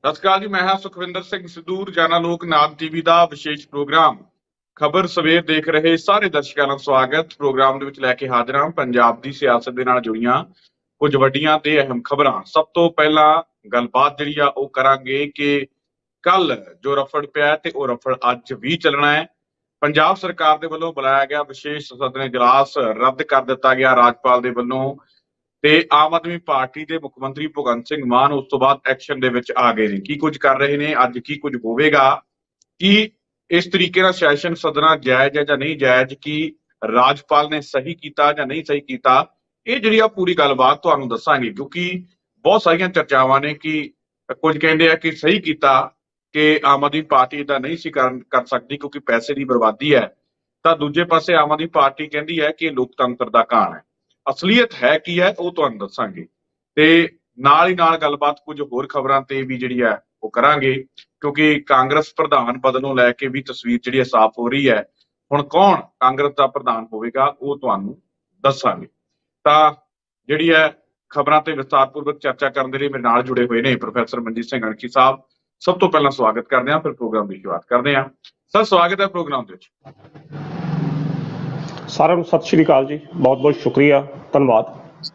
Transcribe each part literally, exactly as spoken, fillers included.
ਸਤਿ ਸ਼੍ਰੀ ਅਕਾਲ ਜੀ। ਮੈਂ ਹਾਂ ਸੁਖਵਿੰਦਰ ਸਿੰਘ ਸਿੱਧੂ। ਰੋਜ਼ਾਨਾ ਲੋਕ ਨਾਦ ਟੀਵੀ ਦਾ ਵਿਸ਼ੇਸ਼ ਪ੍ਰੋਗਰਾਮ ਖਬਰ ਸਵੇਰ ਦੇਖ ਰਹੇ ਸਾਰੇ ਦਰਸ਼ਕਾਂ ਦਾ ਸਵਾਗਤ। ਪ੍ਰੋਗਰਾਮ ਦੇ ਵਿੱਚ ਲੈ ਕੇ ਹਾਜ਼ਰ ਹਾਂ ਪੰਜਾਬ ਦੀ ਸਿਆਸਤ ਦੇ ਨਾਲ ਜੁੜੀਆਂ ਕੁਝ ਵੱਡੀਆਂ ਤੇ ਅਹਿਮ ਖਬਰਾਂ। ਸਭ ਤੋਂ ਪਹਿਲਾਂ ਗੱਲਬਾਤ ਜਿਹੜੀ ਆ ਉਹ ਕਰਾਂਗੇ ਕਿ ਕੱਲ ਜੋ ਰਫੜ ਪਿਆ ਤੇ ਉਹ ਰਫੜ ਅੱਜ ਵੀ ਚੱਲਣਾ ਹੈ। ਪੰਜਾਬ ਸਰਕਾਰ ਦੇ ਵੱਲੋਂ ਬੁਲਾਇਆ ਗਿਆ ਵਿਸ਼ੇਸ਼ ਸਦਨ ਇਜਲਾਸ ਰੱਦ ਕਰ ਦਿੱਤਾ ਗਿਆ ਰਾਜਪਾਲ ਦੇ ਵੱਲੋਂ ਤੇ ਆਮ ਆਦਮੀ ਪਾਰਟੀ ਦੇ ਮੁੱਖ ਮੰਤਰੀ ਭਗਵੰਤ ਸਿੰਘ ਮਾਨ ਉਸ ਤੋਂ ਬਾਅਦ ਐਕਸ਼ਨ ਦੇ ਵਿੱਚ ਆ ਗਏ ਨੇ। ਕੀ ਕੁਝ ਕਰ ਰਹੇ ਨੇ, ਅੱਜ ਕੀ ਕੁਝ ਹੋਵੇਗਾ, ਕੀ ਇਸ ਤਰੀਕੇ ਨਾਲ ਸੈਸ਼ਨ ਸਦਨਾ ਜਾਇਜ਼ ਹੈ ਜਾਂ ਨਹੀਂ ਜਾਇਜ਼, ਕੀ ਰਾਜਪਾਲ ਨੇ ਸਹੀ ਕੀਤਾ ਜਾਂ ਨਹੀਂ ਸਹੀ ਕੀਤਾ, ਇਹ ਜਿਹੜੀ ਆ ਪੂਰੀ ਗੱਲਬਾਤ ਤੁਹਾਨੂੰ ਦੱਸਾਂਗੇ। ਕਿਉਂਕਿ ਬਹੁਤ ਸਾਰੀਆਂ ਚਰਚਾਵਾਂ ਨੇ ਕਿ ਕੁਝ ਕਹਿੰਦੇ ਆ ਕਿ ਸਹੀ ਕੀਤਾ ਕਿ ਆਮ ਆਦਮੀ ਪਾਰਟੀ ਦਾ ਨਹੀਂ ਸੀ ਕਰ ਕਰ ਸਕਦੀ ਕਿਉਂਕਿ ਪੈਸੇ ਦੀ ਬਰਬਾਦੀ ਹੈ, ਤਾਂ ਦੂਜੇ ਪਾਸੇ ਆਮ ਆਦਮੀ ਪਾਰਟੀ ਕਹਿੰਦੀ ਹੈ ਕਿ ਲੋਕਤੰਤਰ ਦਾ ਕਾਣ ਹੈ। ਅਸਲੀਅਤ ਹੈ ਕੀ ਹੈ ਉਹ ਤੁਹਾਨੂੰ ਦੱਸਾਂਗੇ ਤੇ ਨਾਲ ਹੀ ਨਾਲ ਗੱਲਬਾਤ ਕੁਝ ਹੋਰ ਖਬਰਾਂ ਤੇ ਵੀ ਜਿਹੜੀ ਹੈ ਉਹ ਕਰਾਂਗੇ, ਕਿਉਂਕਿ ਕਾਂਗਰਸ ਪ੍ਰਧਾਨ ਬਦਲੋਂ ਲੈ ਕੇ ਵੀ ਤਸਵੀਰ ਜਿਹੜੀ ਹੈ ਸਾਫ਼ ਹੋ ਰਹੀ ਹੈ। ਹੁਣ ਕੌਣ ਕਾਂਗਰਸ ਦਾ ਪ੍ਰਧਾਨ ਹੋਵੇਗਾ ਉਹ ਤੁਹਾਨੂੰ ਦੱਸਾਂਗੇ। ਤਾਂ ਜਿਹੜੀ ਹੈ ਖਬਰਾਂ ਤੇ ਵਿਸਤਾਰਪੂਰਵਕ ਚਰਚਾ ਕਰਨ ਦੇ ਲਈ ਮੇਰੇ ਨਾਲ ਜੁੜੇ ਹੋਏ ਨੇ ਪ੍ਰੋਫੈਸਰ ਮਨਜੀਤ ਸਿੰਘ ਅਣਖੀ ਸਾਹਿਬ। ਸਭ ਤੋਂ ਪਹਿਲਾਂ ਸਵਾਗਤ ਕਰਦੇ ਹਾਂ, ਫਿਰ ਪ੍ਰੋਗਰਾਮ ਦੀ ਸ਼ੁਰੂਆਤ ਕਰਦੇ ਹਾਂ। ਸਰ, ਸਵਾਗਤ ਹੈ ਪ੍ਰੋਗਰਾਮ ਦੇ ਵਿੱਚ। ਸਾਰਿਆਂ ਨੂੰ ਸਤਿ ਸ਼੍ਰੀ ਅਕਾਲ ਜੀ, ਬਹੁਤ ਬਹੁਤ ਸ਼ੁਕਰੀਆ, ਧੰਨਵਾਦ।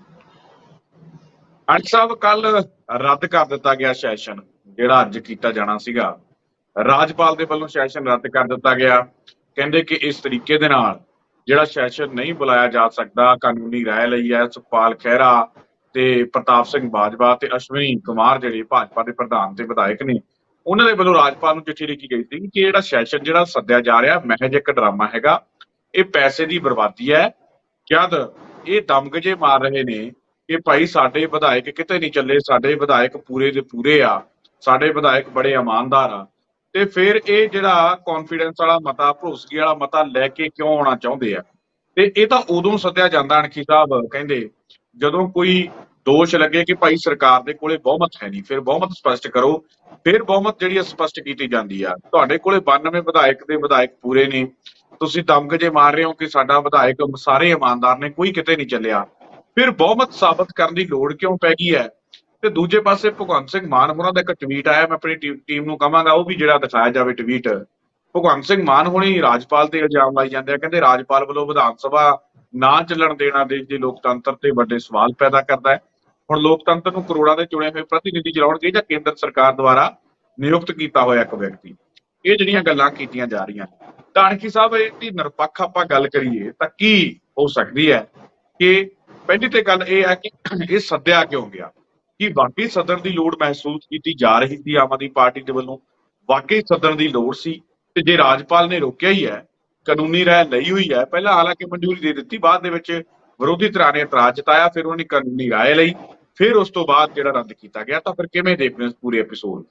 ਅਣਖ ਸਾਹਿਬ, ਕੱਲ ਰੱਦ ਕਰ ਦਿੱਤਾ ਗਿਆ ਸੈਸ਼ਨ ਜਿਹੜਾ ਅੱਜ ਕੀਤਾ ਜਾਣਾ ਸੀਗਾ। ਰਾਜਪਾਲ ਦੇ ਵੱਲੋਂ ਸੈਸ਼ਨ ਰੱਦ ਕਰ ਦਿੱਤਾ ਗਿਆ। ਕਹਿੰਦੇ ਕਿ ਇਸ ਤਰੀਕੇ ਦੇ ਨਾਲ ਜਿਹੜਾ ਸੈਸ਼ਨ ਨਹੀਂ ਬੁਲਾਇਆ ਜਾ ਸਕਦਾ। ਕਾਨੂੰਨੀ ਰਾਏ ਲਈ ਹੈ ਸੁਖਪਾਲ ਖਹਿਰਾ ਤੇ ਪ੍ਰਤਾਪ ਸਿੰਘ ਬਾਜਵਾ ਤੇ ਅਸ਼ਵਨੀ ਕੁਮਾਰ ਜਿਹੜੇ ਭਾਜਪਾ ਦੇ ਪ੍ਰਧਾਨ ਤੇ ਵਿਧਾਇਕ ਨੇ, ਉਹਨਾਂ ਦੇ ਵੱਲੋਂ ਰਾਜਪਾਲ ਨੂੰ ਚਿੱਠੀ ਲਿਖੀ ਗਈ ਸੀ ਕਿ ਜਿਹੜਾ ਸੈਸ਼ਨ ਜਿਹੜਾ ਸੱਦਿਆ ਜਾ ਰਿਹਾ ਮਹਿਜ ਇੱਕ ਡਰਾਮਾ ਹੈਗਾ, ਇਹ ਪੈਸੇ ਦੀ ਬਰਬਾਦੀ ਹੈ। ਜਦ ਇਹ ਦਮਗਜੇ ਮਾਰ ਰਹੇ ਨੇ ਕਿ ਭਾਈ ਸਾਡੇ ਵਿਧਾਇਕ ਕਿਤੇ ਨਹੀਂ ਚੱਲੇ, ਸਾਡੇ ਵਿਧਾਇਕ ਪੂਰੇ ਦੇ ਪੂਰੇ ਆ, ਸਾਡੇ ਵਿਧਾਇਕ ਬੜੇ ਇਮਾਨਦਾਰ ਆ, ਤੇ ਫਿਰ ਇਹ ਜਿਹੜਾ ਕੌਨਫੀਡੈਂਸ ਵਾਲਾ ਮਤਾ, ਭਰੋਸਗੀ ਵਾਲਾ ਮਤਾ ਲੈ ਕੇ ਕਿਉਂ ਆਉਣਾ ਚਾਹੁੰਦੇ ਆ? ਤੇ ਇਹ ਤਾਂ ਉਦੋਂ ਸੱਦਿਆ ਜਾਂਦਾ ਅਣਖੀ ਸਾਹਿਬ, ਕਹਿੰਦੇ ਜਦੋਂ ਕੋਈ ਦੋਸ਼ ਲੱਗੇ ਕਿ ਭਾਈ ਸਰਕਾਰ ਦੇ ਕੋਲੇ ਬਹੁਮਤ ਹੈ ਨਹੀਂ, ਫਿਰ ਬਹੁਮਤ ਸਪਸ਼ਟ ਕਰੋ। ਫਿਰ ਬਹੁਮਤ ਜਿਹੜੀ ਆ ਸਪਸ਼ਟ ਕੀਤੀ ਜਾਂਦੀ ਆ। ਤੁਹਾਡੇ ਕੋਲੇ ਬਾਨਵੇਂ ਵਿਧਾਇਕ ਦੇ ਵਿਧਾਇਕ ਪੂਰੇ ਨੇ, ਤੁਸੀਂ ਦਮਗਜੇ ਮਾਰ ਰਹੇ ਹੋ ਕਿ ਸਾਡਾ ਵਿਧਾਇਕ ਸਾਰੇ ਇਮਾਨਦਾਰ ਨੇ, ਕੋਈ ਕਿਤੇ ਨਹੀਂ ਚੱਲਿਆ, ਫਿਰ ਬਹੁਮਤ ਸਾਬਤ ਕਰਨ ਦੀ ਲੋੜ ਕਿਉਂ ਪੈ ਗਈ ਹੈ? ਤੇ ਦੂਜੇ ਪਾਸੇ ਭਗਵੰਤ ਸਿੰਘ ਮਾਨ ਹੋਰਾਂ ਦਾ ਇੱਕ ਟਵੀਟ ਆਇਆ, ਮੈਂ ਆਪਣੀ ਟੀਮ ਨੂੰ ਕਹਾਂਗਾ ਉਹ ਵੀ ਜਿਹੜਾ ਦਿਖਾਇਆ ਜਾਵੇ ਟਵੀਟ। ਭਗਵੰਤ ਸਿੰਘ ਮਾਨ ਹੋਣੀ ਰਾਜਪਾਲ ਤੇ ਇਲਜ਼ਾਮ ਲਾਈ ਜਾਂਦੇ ਆ, ਕਹਿੰਦੇ ਰਾਜਪਾਲ ਵੱਲੋਂ ਵਿਧਾਨ ਸਭਾ ਨਾ ਚੱਲਣ ਦੇਣਾ ਦੇਸ਼ ਦੇ ਲੋਕਤੰਤਰ ਤੇ ਵੱਡੇ ਸਵਾਲ ਪੈਦਾ ਕਰਦਾ ਹੈ। ਹੁਣ ਲੋਕਤੰਤਰ ਨੂੰ ਕਰੋੜਾਂ ਦੇ ਚੁਣੇ ਹੋਏ ਪ੍ਰਤੀਨਿਧੀ ਚਲਾਉਣਗੇ ਜਾਂ ਕੇਂਦਰ ਸਰਕਾਰ ਦੁਆਰਾ ਨਿਯੁਕਤ ਕੀਤਾ ਹੋਇਆ ਇੱਕ ਵਿਅਕਤੀ? ਇਹ ਜਿਹੜੀਆਂ ਗੱਲਾਂ ਕੀਤੀਆਂ ਜਾ ਰਹੀਆਂ। ਤਾਂ ਅਣਖੀ ਸਾਹਿਬ, ਇਹਦੀ ਨਿਰਪੱਖ ਆਪਾਂ ਗੱਲ ਕਰੀਏ ਤਾਂ ਕੀ ਹੋ ਸਕਦੀ ਹੈ ਕਿ ਪਹਿਲੀ ਤੇ ਗੱਲ ਇਹ ਹੈ ਕਿ ਇਹ ਸੱਦਿਆ ਕਿਉਂ ਗਿਆ? ਕਿ ਵਾਕਈ ਸੱਦਣ ਦੀ ਲੋੜ ਮਹਿਸੂਸ ਕੀਤੀ ਜਾ ਰਹੀ ਸੀ ਆਮ ਆਦਮੀ ਪਾਰਟੀ ਦੇ ਵੱਲੋਂ? ਵਾਕਈ ਸੱਦਣ ਦੀ ਲੋੜ ਸੀ? ਤੇ ਜੇ ਰਾਜਪਾਲ ਨੇ ਰੋਕਿਆ ਹੀ ਹੈ, ਕਾਨੂੰਨੀ ਰਾਏ ਲਈ ਹੋਈ ਹੈ, ਪਹਿਲਾਂ ਹਾਲਾਂਕਿ ਮਨਜ਼ੂਰੀ ਦੇ ਦਿੱਤੀ, ਬਾਅਦ ਦੇ ਵਿੱਚ ਵਿਰੋਧੀ ਧਿਰਾਂ ਨੇ ਇਤਰਾਜ਼ ਜਤਾਇਆ, ਫਿਰ ਉਹਨੇ ਕਾਨੂੰਨੀ ਰਾਏ ਲਈ, ਫਿਰ ਉਸ ਤੋਂ ਬਾਅਦ ਜਿਹੜਾ ਰੱਦ ਕੀਤਾ ਗਿਆ, ਤਾਂ ਫਿਰ ਕਿਵੇਂ ਦੇਖਦੇ ਹੋ ਪੂਰੇ ਐਪੀਸੋਡ?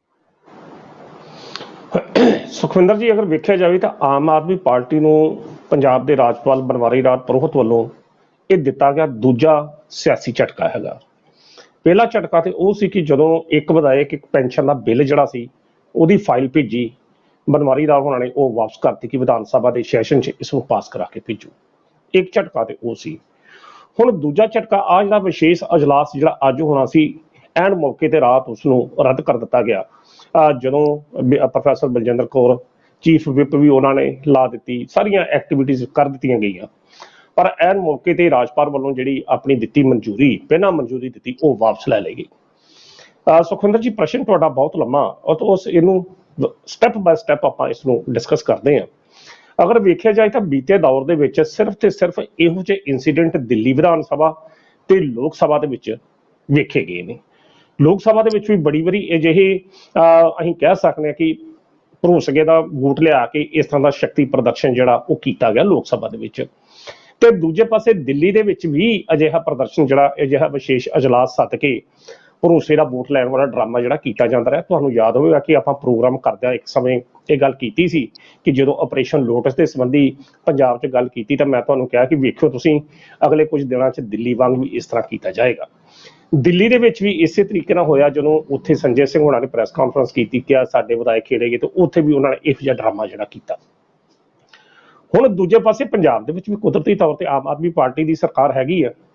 ਸੁਖਵਿੰਦਰ ਜੀ, ਅਗਰ ਵੇਖਿਆ ਜਾਵੇ ਤਾਂ ਆਮ ਆਦਮੀ ਪਾਰਟੀ ਨੂੰ ਪੰਜਾਬ ਦੇ ਰਾਜਪਾਲ ਬਨਵਾਰੀ ਲਾਲ ਪੁਰੋਹਿਤ ਵੱਲੋਂ ਇਹ ਦਿੱਤਾ ਗਿਆ ਦੂਜਾ ਸਿਆਸੀ ਝਟਕਾ ਹੈਗਾ। ਪਹਿਲਾ ਝਟਕਾ ਤੇ ਉਹ ਸੀ ਕਿ ਜਦੋਂ ਇੱਕ ਵਿਧਾਇਕ ਇੱਕ ਪੈਨਸ਼ਨ ਦਾ ਬਿੱਲ ਜਿਹੜਾ ਸੀ ਉਹਦੀ ਫਾਈਲ ਭੇਜੀ, ਬਨਵਾਰੀ ਲਾਲ ਹੋਣਾ ਨੇ ਉਹ ਵਾਪਸ ਕਰਤੀ ਕਿ ਵਿਧਾਨ ਸਭਾ ਦੇ ਸੈਸ਼ਨ 'ਚ ਇਸ ਨੂੰ ਪਾਸ ਕਰਾ ਕੇ ਭੇਜੋ। ਇੱਕ ਝਟਕਾ ਤੇ ਉਹ ਸੀ। ਹੁਣ ਦੂਜਾ ਝਟਕਾ ਆ ਜਿਹੜਾ ਵਿਸ਼ੇਸ਼ ਅਜਲਾਸ ਜਿਹੜਾ ਅੱਜ ਹੋਣਾ ਸੀ, ਐਨ ਮੌਕੇ ਤੇ ਰਾਤ ਉਸਨੂੰ ਰੱਦ ਕਰ ਦਿੱਤਾ ਗਿਆ। ਜਦੋਂ professor Baljinder Kaur chief whip ਵੀ ਉਹਨਾਂ ਨੇ ਲਾ ਦਿੱਤੀ, ਸਾਰੀਆਂ ਐਕਟੀਵਿਟੀਜ਼ ਕਰ ਦਿੱਤੀਆਂ ਗਈਆਂ, ਪਰ ਐਨ ਮੌਕੇ ਤੇ ਰਾਜਪਾਲ ਵੱਲੋਂ ਜਿਹੜੀ ਆਪਣੀ ਦਿੱਤੀ ਮਨਜ਼ੂਰੀ, ਪਹਿਲਾਂ ਮਨਜ਼ੂਰੀ ਦਿੱਤੀ, ਉਹ ਵਾਪਸ ਲੈ ਲਈ ਗਈ। ਸੁਖਵਿੰਦਰ ਜੀ, ਪ੍ਰਸ਼ਨ ਤੁਹਾਡਾ ਬਹੁਤ ਲੰਮਾ, ਉਸ ਇਹਨੂੰ ਸਟੈਪ ਬਾਏ ਸਟੈਪ ਆਪਾਂ ਇਸ ਨੂੰ ਡਿਸਕਸ ਕਰਦੇ ਹਾਂ। ਅਗਰ ਵੇਖਿਆ ਜਾਏ ਤਾਂ ਬੀਤੇ ਦੌਰ ਦੇ ਵਿੱਚ ਸਿਰਫ ਤੇ ਸਿਰਫ ਇਹੋ ਜਿਹੇ ਇੰਸੀਡੈਂਟ ਦਿੱਲੀ ਵਿਧਾਨ ਸਭਾ ਤੇ ਲੋਕ ਸਭਾ ਦੇ ਵਿੱਚ ਵੇਖੇ ਗਏ ਨੇ। ਲੋਕ ਸਭਾ ਦੇ ਵਿੱਚ ਵੀ ਬੜੀ ਵਾਰੀ ਅਜਿਹੇ ਅਸੀਂ ਕਹਿ ਸਕਦੇ ਹਾਂ ਕਿ ਭਰੋਸਗੇ ਦਾ ਵੋਟ ਲਿਆ ਕੇ ਇਸ ਤਰ੍ਹਾਂ ਦਾ ਸ਼ਕਤੀ ਪ੍ਰਦਰਸ਼ਨ ਜਿਹੜਾ ਉਹ ਕੀਤਾ ਗਿਆ ਲੋਕ ਸਭਾ ਦੇ ਵਿੱਚ। ਤੇ ਦੂਜੇ ਪਾਸੇ ਦਿੱਲੀ ਦੇ ਵਿੱਚ ਵੀ ਅਜਿਹਾ ਪ੍ਰਦਰਸ਼ਨ ਜਿਹੜਾ ਅਜਿਹਾ ਵਿਸ਼ੇਸ਼ ਅਜਲਾਸ ਸੱਦ ਕੇ ਭਰੋਸੇ ਦਾ ਵੋਟ ਲੈਣ ਵਾਲਾ ਡਰਾਮਾ ਜਿਹੜਾ ਕੀਤਾ ਜਾਂਦਾ ਰਿਹਾ। ਤੁਹਾਨੂੰ ਯਾਦ ਹੋਵੇਗਾ ਕਿ ਆਪਾਂ ਪ੍ਰੋਗਰਾਮ ਕਰਦਿਆਂ ਇੱਕ ਸਮੇਂ ਇਹ ਗੱਲ ਕੀਤੀ ਸੀ ਕਿ ਜਦੋਂ ਆਪਰੇਸ਼ਨ ਲੋਟਸ ਦੇ ਸੰਬੰਧੀ ਪੰਜਾਬ 'ਚ ਗੱਲ ਕੀਤੀ ਤਾਂ ਮੈਂ ਤੁਹਾਨੂੰ ਕਿਹਾ ਕਿ ਵੇਖਿਓ ਤੁਸੀਂ ਅਗਲੇ ਕੁਝ ਦਿਨਾਂ 'ਚ ਦਿੱਲੀ ਵਾਂਗ ਵੀ ਇਸ ਤਰ੍ਹਾਂ ਕੀਤਾ ਜਾਏਗਾ। ਦਿੱਲੀ ਦੇ ਵਿੱਚ ਵੀ ਇਸੇ ਤਰੀਕੇ ਨਾਲ ਹੋਇਆ। ਜਦੋਂ ਉੱਥੇ ਸੰਜੇ ਸਿੰਘ ਹੋਣਾ ਨੇ ਪ੍ਰੈਸ ਕਾਨਫਰੰਸ ਕੀਤੀ ਕਿ ਸਾਡੇ ਵਿਧਾਇਕ ਖੇੜੇ ਗਏ, ਤੇ ਉੱਥੇ ਵੀ ਉਹਨਾਂ ਨੇ ਇਹੋ ਜਿਹਾ ਡਰਾਮਾ ਜਿਹੜਾ ਕੀਤਾ। ਹੁਣ ਦੂਜੇ ਪਾਸੇ ਪੰਜਾਬ ਦੇ ਵਿੱਚ ਵੀ ਕੁਦਰਤੀ ਤੌਰ ਤੇ ਆਮ ਆਦਮੀ ਪਾਰਟੀ ਦੀ ਸਰਕਾਰ ਹੈਗੀ ਆ,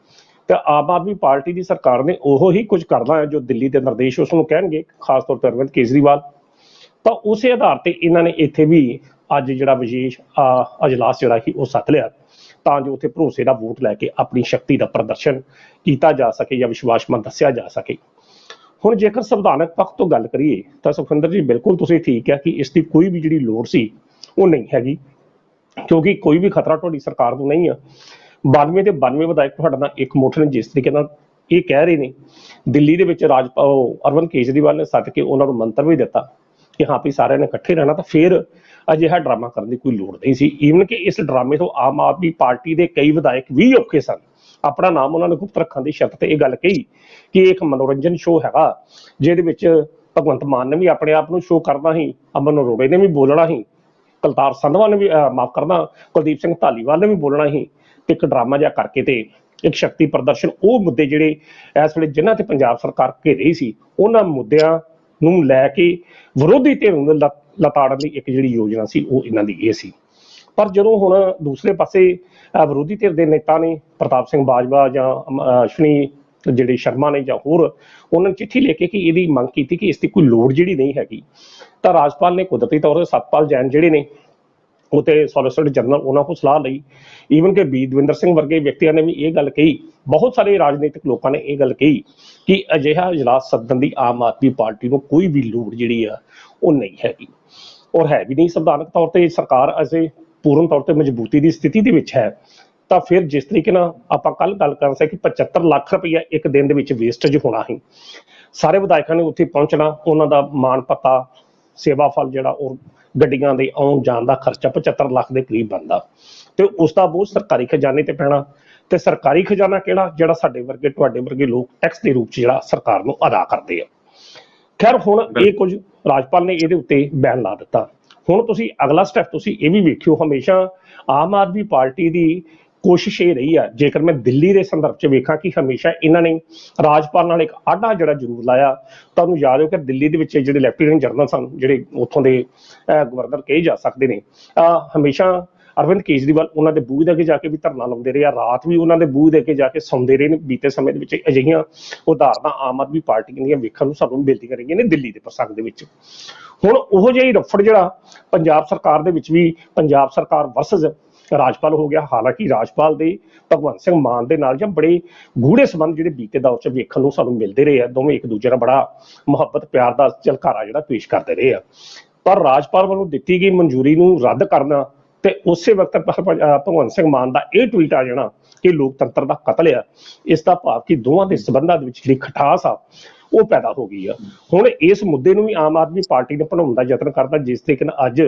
ਤੇ ਆਮ ਆਦਮੀ ਪਾਰਟੀ ਦੀ ਸਰਕਾਰ ਨੇ ਉਹੋ ਹੀ ਕੁਝ ਕਰਨਾ ਹੈ ਜੋ ਦਿੱਲੀ ਦੇ ਨਿਰਦੇਸ਼ ਉਸ ਨੂੰ ਕਹਿਣਗੇ, ਖਾਸ ਤੌਰ ਤੇ ਅਰਵਿੰਦ ਕੇਜਰੀਵਾਲ। ਤਾਂ ਉਸੇ ਆਧਾਰ ਤੇ ਇਹਨਾਂ ਨੇ ਇੱਥੇ ਵੀ ਅੱਜ ਜਿਹੜਾ ਵਿਸ਼ੇਸ਼ ਅਜਲਾਸ ਜਿਹੜਾ ਸੀ ਉਹ ਸੱਦ ਲਿਆ, ਤਾਂ ਜੋ ਉੱਥੇ ਭਰੋਸੇ ਦਾ ਵੋਟ ਲੈ ਕੇ ਆਪਣੀ ਸ਼ਕਤੀ ਦਾ ਪ੍ਰਦਰਸ਼ਨ ਕੀਤਾ ਜਾ ਸਕੇ ਜਾਂ ਵਿਸ਼ਵਾਸਮਨ ਦੱਸਿਆ ਜਾ ਸਕੇ। ਹੁਣ ਜੇਕਰ ਸੰਵਿਧਾਨਕ ਪੱਖ ਤੋਂ ਗੱਲ ਕਰੀਏ ਤਾਂ ਸੁਖਵਿੰਦਰ ਜੀ ਬਿਲਕੁਲ ਤੁਸੀਂ ਠੀਕ ਹੈ ਕਿ ਇਸ ਦੀ ਕੋਈ ਵੀ ਜਿਹੜੀ ਲੋੜ ਸੀ ਉਹ ਨਹੀਂ ਹੈਗੀ, ਕਿਉਂਕਿ ਕੋਈ ਵੀ ਖਤਰਾ ਤੁਹਾਡੀ ਸਰਕਾਰ ਨੂੰ ਨਹੀਂ ਆ। ਬਾਨਵੇਂ ਦੇ ਬਾਨਵੇਂ ਵਿਧਾਇਕ ਤੁਹਾਡੇ ਨਾਲ ਇੱਕ ਮੁੱਠ ਨੇ, ਜਿਸ ਤਰੀਕੇ ਨਾਲ ਇਹ ਕਹਿ ਰਹੇ ਨੇ। ਦਿੱਲੀ ਦੇ ਵਿੱਚ ਰਾਜਪਾਲ ਅਰਵਿੰਦ ਕੇਜਰੀਵਾਲ ਨੇ ਸੱਦ ਕੇ ਉਹਨਾਂ ਨੂੰ ਮੰਤਰ ਵੀ ਦਿੱਤਾ ਕਿ ਹਾਂ ਵੀ ਸਾਰਿਆਂ ਨੇ ਇਕੱਠੇ ਰਹਿਣਾ, ਤਾਂ ਫਿਰ ਅਜਿਹਾ ਡਰਾਮਾ ਕਰਨ ਦੀ ਕੋਈ ਲੋੜ ਨਹੀਂ ਸੀ। ਈਵਨ ਕਿ ਇਸ ਡਰਾਮੇ ਤੋਂ ਆਮ ਆਦਮੀ ਪਾਰਟੀ ਦੇ ਕਈ ਵਿਧਾਇਕ ਵੀ ਔਖੇ ਸਨ। ਆਪਣਾ ਨਾਮ ਉਹਨਾਂ ਨੇ ਗੁਪਤ ਰੱਖਣ ਦੀ ਸ਼ਰਤ ਤੇ ਇਹ ਗੱਲ ਕਹੀ ਕਿ ਇਹ ਇੱਕ ਮਨੋਰੰਜਨ ਸ਼ੋਅ ਹੈਗਾ, ਜਿਹਦੇ ਵਿੱਚ ਭਗਵੰਤ ਮਾਨ ਨੇ ਵੀ ਆਪਣੇ ਆਪ ਨੂੰ ਸ਼ੋਅ ਕਰਨਾ ਸੀ, ਅਮਨ ਅਰੋੜੇ ਨੇ ਵੀ ਬੋਲਣਾ ਸੀ, ਕੁਲਤਾਰ ਸੰਧਵਾ ਨੇ ਵੀ ਮਾਫ ਕਰਨਾ ਕੁਲਦੀਪ ਸਿੰਘ ਧਾਲੀਵਾਲ ਨੇ ਵੀ ਬੋਲਣਾ ਸੀ, ਤੇ ਇੱਕ ਡਰਾਮਾ ਜਿਹਾ ਕਰਕੇ ਤੇ ਇੱਕ ਸ਼ਕਤੀ ਪ੍ਰਦਰਸ਼ਨ, ਉਹ ਮੁੱਦੇ ਜਿਹੜੇ ਇਸ ਵੇਲੇ ਜਿਨ੍ਹਾਂ ਤੇ ਪੰਜਾਬ ਸਰਕਾਰ ਘੇਰੇ ਸੀ, ਉਹਨਾਂ ਮੁੱਦਿਆਂ ਨੂੰ ਲੈ ਕੇ ਵਿਰੋਧੀ ਧਿਰ ਨੂੰ ਲਤਾੜਨ ਦੀ ਇੱਕ ਜਿਹੜੀ ਯੋਜਨਾ ਸੀ ਉਹ ਇਹਨਾਂ ਦੀ ਇਹ ਸੀ। ਪਰ ਜਦੋਂ ਹੁਣ ਦੂਸਰੇ ਪਾਸੇ ਵਿਰੋਧੀ ਧਿਰ ਦੇ ਨੇਤਾ ਨੇ ਪ੍ਰਤਾਪ ਸਿੰਘ ਬਾਜਵਾ ਜਾਂ ਅਸ਼ਵਨੀ ਜਿਹੜੇ ਸ਼ਰਮਾ ਨੇ ਜਾਂ ਹੋਰ, ਉਹਨਾਂ ਨੇ ਚਿੱਠੀ ਲਿਖ ਕੇ ਕਿ ਇਹਦੀ ਮੰਗ ਕੀਤੀ ਕਿ ਇਸ ਦੀ ਕੋਈ ਲੋੜ ਜਿਹੜੀ ਨਹੀਂ ਹੈਗੀ, ਤਾਂ ਰਾਜਪਾਲ ਨੇ ਕੁਦਰਤੀ ਤੌਰ ਤੇ ਸਤਪਾਲ ਜੈਨ ਜਿਹੜੇ ਨੇ ਉਹ ਤੇ ਸੋਲਿਸਿਟਰ ਜਨਰਲ ਉਹਨਾਂ ਕੋਲ ਸਲਾਹ ਲਈ। ਈਵਨ ਕਿ ਬੀ ਦਵਿੰਦਰ ਸਿੰਘ ਵਰਗੇ ਵਿਅਕਤੀਆਂ ਨੇ ਵੀ ਇਹ ਗੱਲ ਕਹੀ, ਬਹੁਤ ਸਾਰੇ ਰਾਜਨੀਤਿਕ ਲੋਕਾਂ ਨੇ ਇਹ ਗੱਲ ਕਹੀ ਕਿ ਅਜਿਹਾ ਇਜਲਾਸ ਸੱਦਣ ਦੀ ਆਮ ਆਦਮੀ ਪਾਰਟੀ ਨੂੰ ਕੋਈ ਵੀ ਲੋੜ ਜਿਹੜੀ ਆ ਉਹ ਨਹੀਂ ਹੈਗੀ, ਔਰ ਹੈ ਵੀ ਨਹੀਂ। ਸੰਵਿਧਾਨਕ ਤੌਰ ਤੇ ਸਰਕਾਰ ਅਜੇ ਪੂਰਨ ਤੌਰ ਤੇ ਮਜ਼ਬੂਤੀ ਦੀ ਸਥਿਤੀ ਦੇ ਵਿੱਚ ਹੈ। ਤਾਂ ਫਿਰ ਜਿਸ ਤਰੀਕੇ ਨਾਲ ਆਪਾਂ ਕੱਲ ਗੱਲ ਕਰ ਸਕਦੇ ਕਿ ਪਚੱਤਰ ਲੱਖ ਰੁਪਈਆ ਇੱਕ ਦਿਨ ਦੇ ਵਿੱਚ ਵੇਸਟੇਜ ਹੋਣਾ ਸੀ, ਸਾਰੇ ਵਿਧਾਇਕਾਂ ਨੇ ਉੱਥੇ ਪਹੁੰਚਣਾ, ਉਹਨਾਂ ਦਾ ਮਾਣ ਪੱਤਾ, ਸੇਵਾ ਫਲ ਜਿਹੜਾ ਉਹ ਗੱਡੀਆਂ ਦੇ ਆਉਣ ਜਾਣ ਦਾ ਖਰਚਾ ਪਚੱਤਰ ਲੱਖ ਦੇ ਕਰੀਬ ਬਣਦਾ, ਤੇ ਉਸ ਦਾ ਬੋਝ ਸਰਕਾਰੀ ਖਜ਼ਾਨੇ ਤੇ ਪੈਣਾ। ਤੇ ਸਰਕਾਰੀ ਖਜ਼ਾਨਾ ਕਿਹੜਾ, ਜਿਹੜਾ ਸਾਡੇ ਵਰਗੇ ਤੁਹਾਡੇ ਵਰਗੇ ਲੋਕ ਟੈਕਸ ਦੇ ਰੂਪ ਚ ਜਿਹੜਾ ਸਰਕਾਰ ਨੂੰ ਅਦਾ ਕਰਦੇ ਆ। ਖੈਰ ਹੁਣ ਇਹ ਕੁਝ ਰਾਜਪਾਲ ਨੇ ਇਹਦੇ ਉੱਤੇ ਬੈਨ ਲਾ ਦਿੱਤਾ। ਹੁਣ ਤੁਸੀਂ ਅਗਲਾ ਸਟੈਪ ਤੁਸੀਂ ਇਹ ਵੀ ਵੇਖਿਓ, ਹਮੇਸ਼ਾ ਆਮ ਆਦਮੀ ਪਾਰਟੀ ਦੀ ਕੋਸ਼ਿਸ਼ ਇਹ ਰਹੀ ਆ, ਜੇਕਰ ਮੈਂ ਦਿੱਲੀ ਦੇ ਸੰਦਰਭ ਚ ਵੇਖਾਂ, ਕਿ ਹਮੇਸ਼ਾ ਇਹਨਾਂ ਨੇ ਰਾਜਪਾਲ ਨਾਲ ਇੱਕ ਆਡਾ ਜਿਹੜਾ ਜ਼ਰੂਰ ਲਾਇਆ। ਤੁਹਾਨੂੰ ਯਾਦ ਹੋ ਕਿ ਦਿੱਲੀ ਦੇ ਵਿੱਚ ਜਿਹੜੇ ਲੈਫਟੀਨੈਂਟ ਜਨਰਲ ਸਨ, ਜਿਹੜੇ ਉੱਥੋਂ ਦੇ ਗਵਰਨਰ ਕਹੇ ਜਾ ਸਕਦੇ ਨੇ, ਹਮੇਸ਼ਾ ਅਰਵਿੰਦ ਕੇਜਰੀਵਾਲ ਉਹਨਾਂ ਦੇ ਬੂਹ ਦੇ ਅੱਗੇ ਜਾ ਕੇ ਵੀ ਧਰਨਾ ਲਾਉਂਦੇ ਰਹੇ ਆ, ਰਾਤ ਵੀ ਉਹਨਾਂ ਦੇ ਬੂਹ ਦੇ ਅੱਗੇ ਜਾ ਕੇ ਸੌਂਦੇ ਰਹੇ ਨੇ। ਬੀਤੇ ਸਮੇਂ ਦੇ ਵਿੱਚ ਅਜਿਹੀਆਂ ਉਦਾਹਰਨਾਂ ਆਮ ਆਦਮੀ ਪਾਰਟੀ ਦੀਆਂ ਵੇਖਣ ਨੂੰ ਸਾਨੂੰ ਮਿਲਦੀਆਂ ਰਹੀਆਂ ਨੇ ਦਿੱਲੀ ਦੇ ਪ੍ਰਸੰਗ ਦੇ ਵਿੱਚ। ਹੁਣ ਉਹੋ ਜਿਹੀ ਰਫੜ ਜਿਹੜਾ ਪੰਜਾਬ ਸਰਕਾਰ ਦੇ ਵਿੱਚ ਵੀ ਪੰਜਾਬ ਸਰਕਾਰ ਵਰਸਸ ਰਾਜਪਾਲ ਹੋ ਗਿਆ। ਹਾਲਾਂਕਿ ਰਾਜਪਾਲ ਦੇ ਭਗਵੰਤ ਸਿੰਘ ਮਾਨ ਦੇ ਨਾਲ ਜਾਂ ਬੜੇ ਗੂੜੇ ਸੰਬੰਧ ਜਿਹੜੇ ਬੀਤੇ ਦੌਰ 'ਚ ਵੇਖਣ ਨੂੰ ਸਾਨੂੰ ਮਿਲਦੇ ਰਹੇ ਆ, ਦੋਵੇਂ ਇੱਕ ਦੂਜੇ ਨਾਲ ਬੜਾ ਮੁਹੱਬਤ ਪਿਆਰ ਦਾ ਝਲਕਾਰਾ ਜਿਹੜਾ ਪੇਸ਼ ਕਰਦੇ ਰਹੇ ਆ। ਪਰ ਰਾਜਪਾਲ ਵੱਲੋਂ ਦਿੱਤੀ ਗਈ ਮਨਜ਼ੂਰੀ ਨੂੰ ਰੱਦ ਕਰਨਾ ਤੇ ਉਸੇ ਵਕਤ ਭਗਵੰਤ ਸਿੰਘ ਮਾਨ ਦਾ ਇਹ ਟਵੀਟ ਆ ਜਾਣਾ ਕਿ ਲੋਕਤੰਤਰ ਦਾ ਕਤਲ ਆ, ਇਸ ਦਾ ਭਾਵ ਕਿ ਦੋਵਾਂ ਦੇ ਸੰਬੰਧਾਂ ਦੇ ਵਿੱਚ ਜਿਹੜੀ ਖਟਾਸ ਆ ਉਹ ਪੈਦਾ ਹੋ ਗਈ ਆ। ਹੁਣ ਇਸ ਮੁੱਦੇ ਨੂੰ ਵੀ ਆਮ ਆਦਮੀ ਪਾਰਟੀ ਨੇ ਬਣਾਉਣ ਦਾ ਯਤਨ ਕਰਦਾ, ਜਿਸ ਤਰੀਕੇ ਨਾਲ ਅੱਜ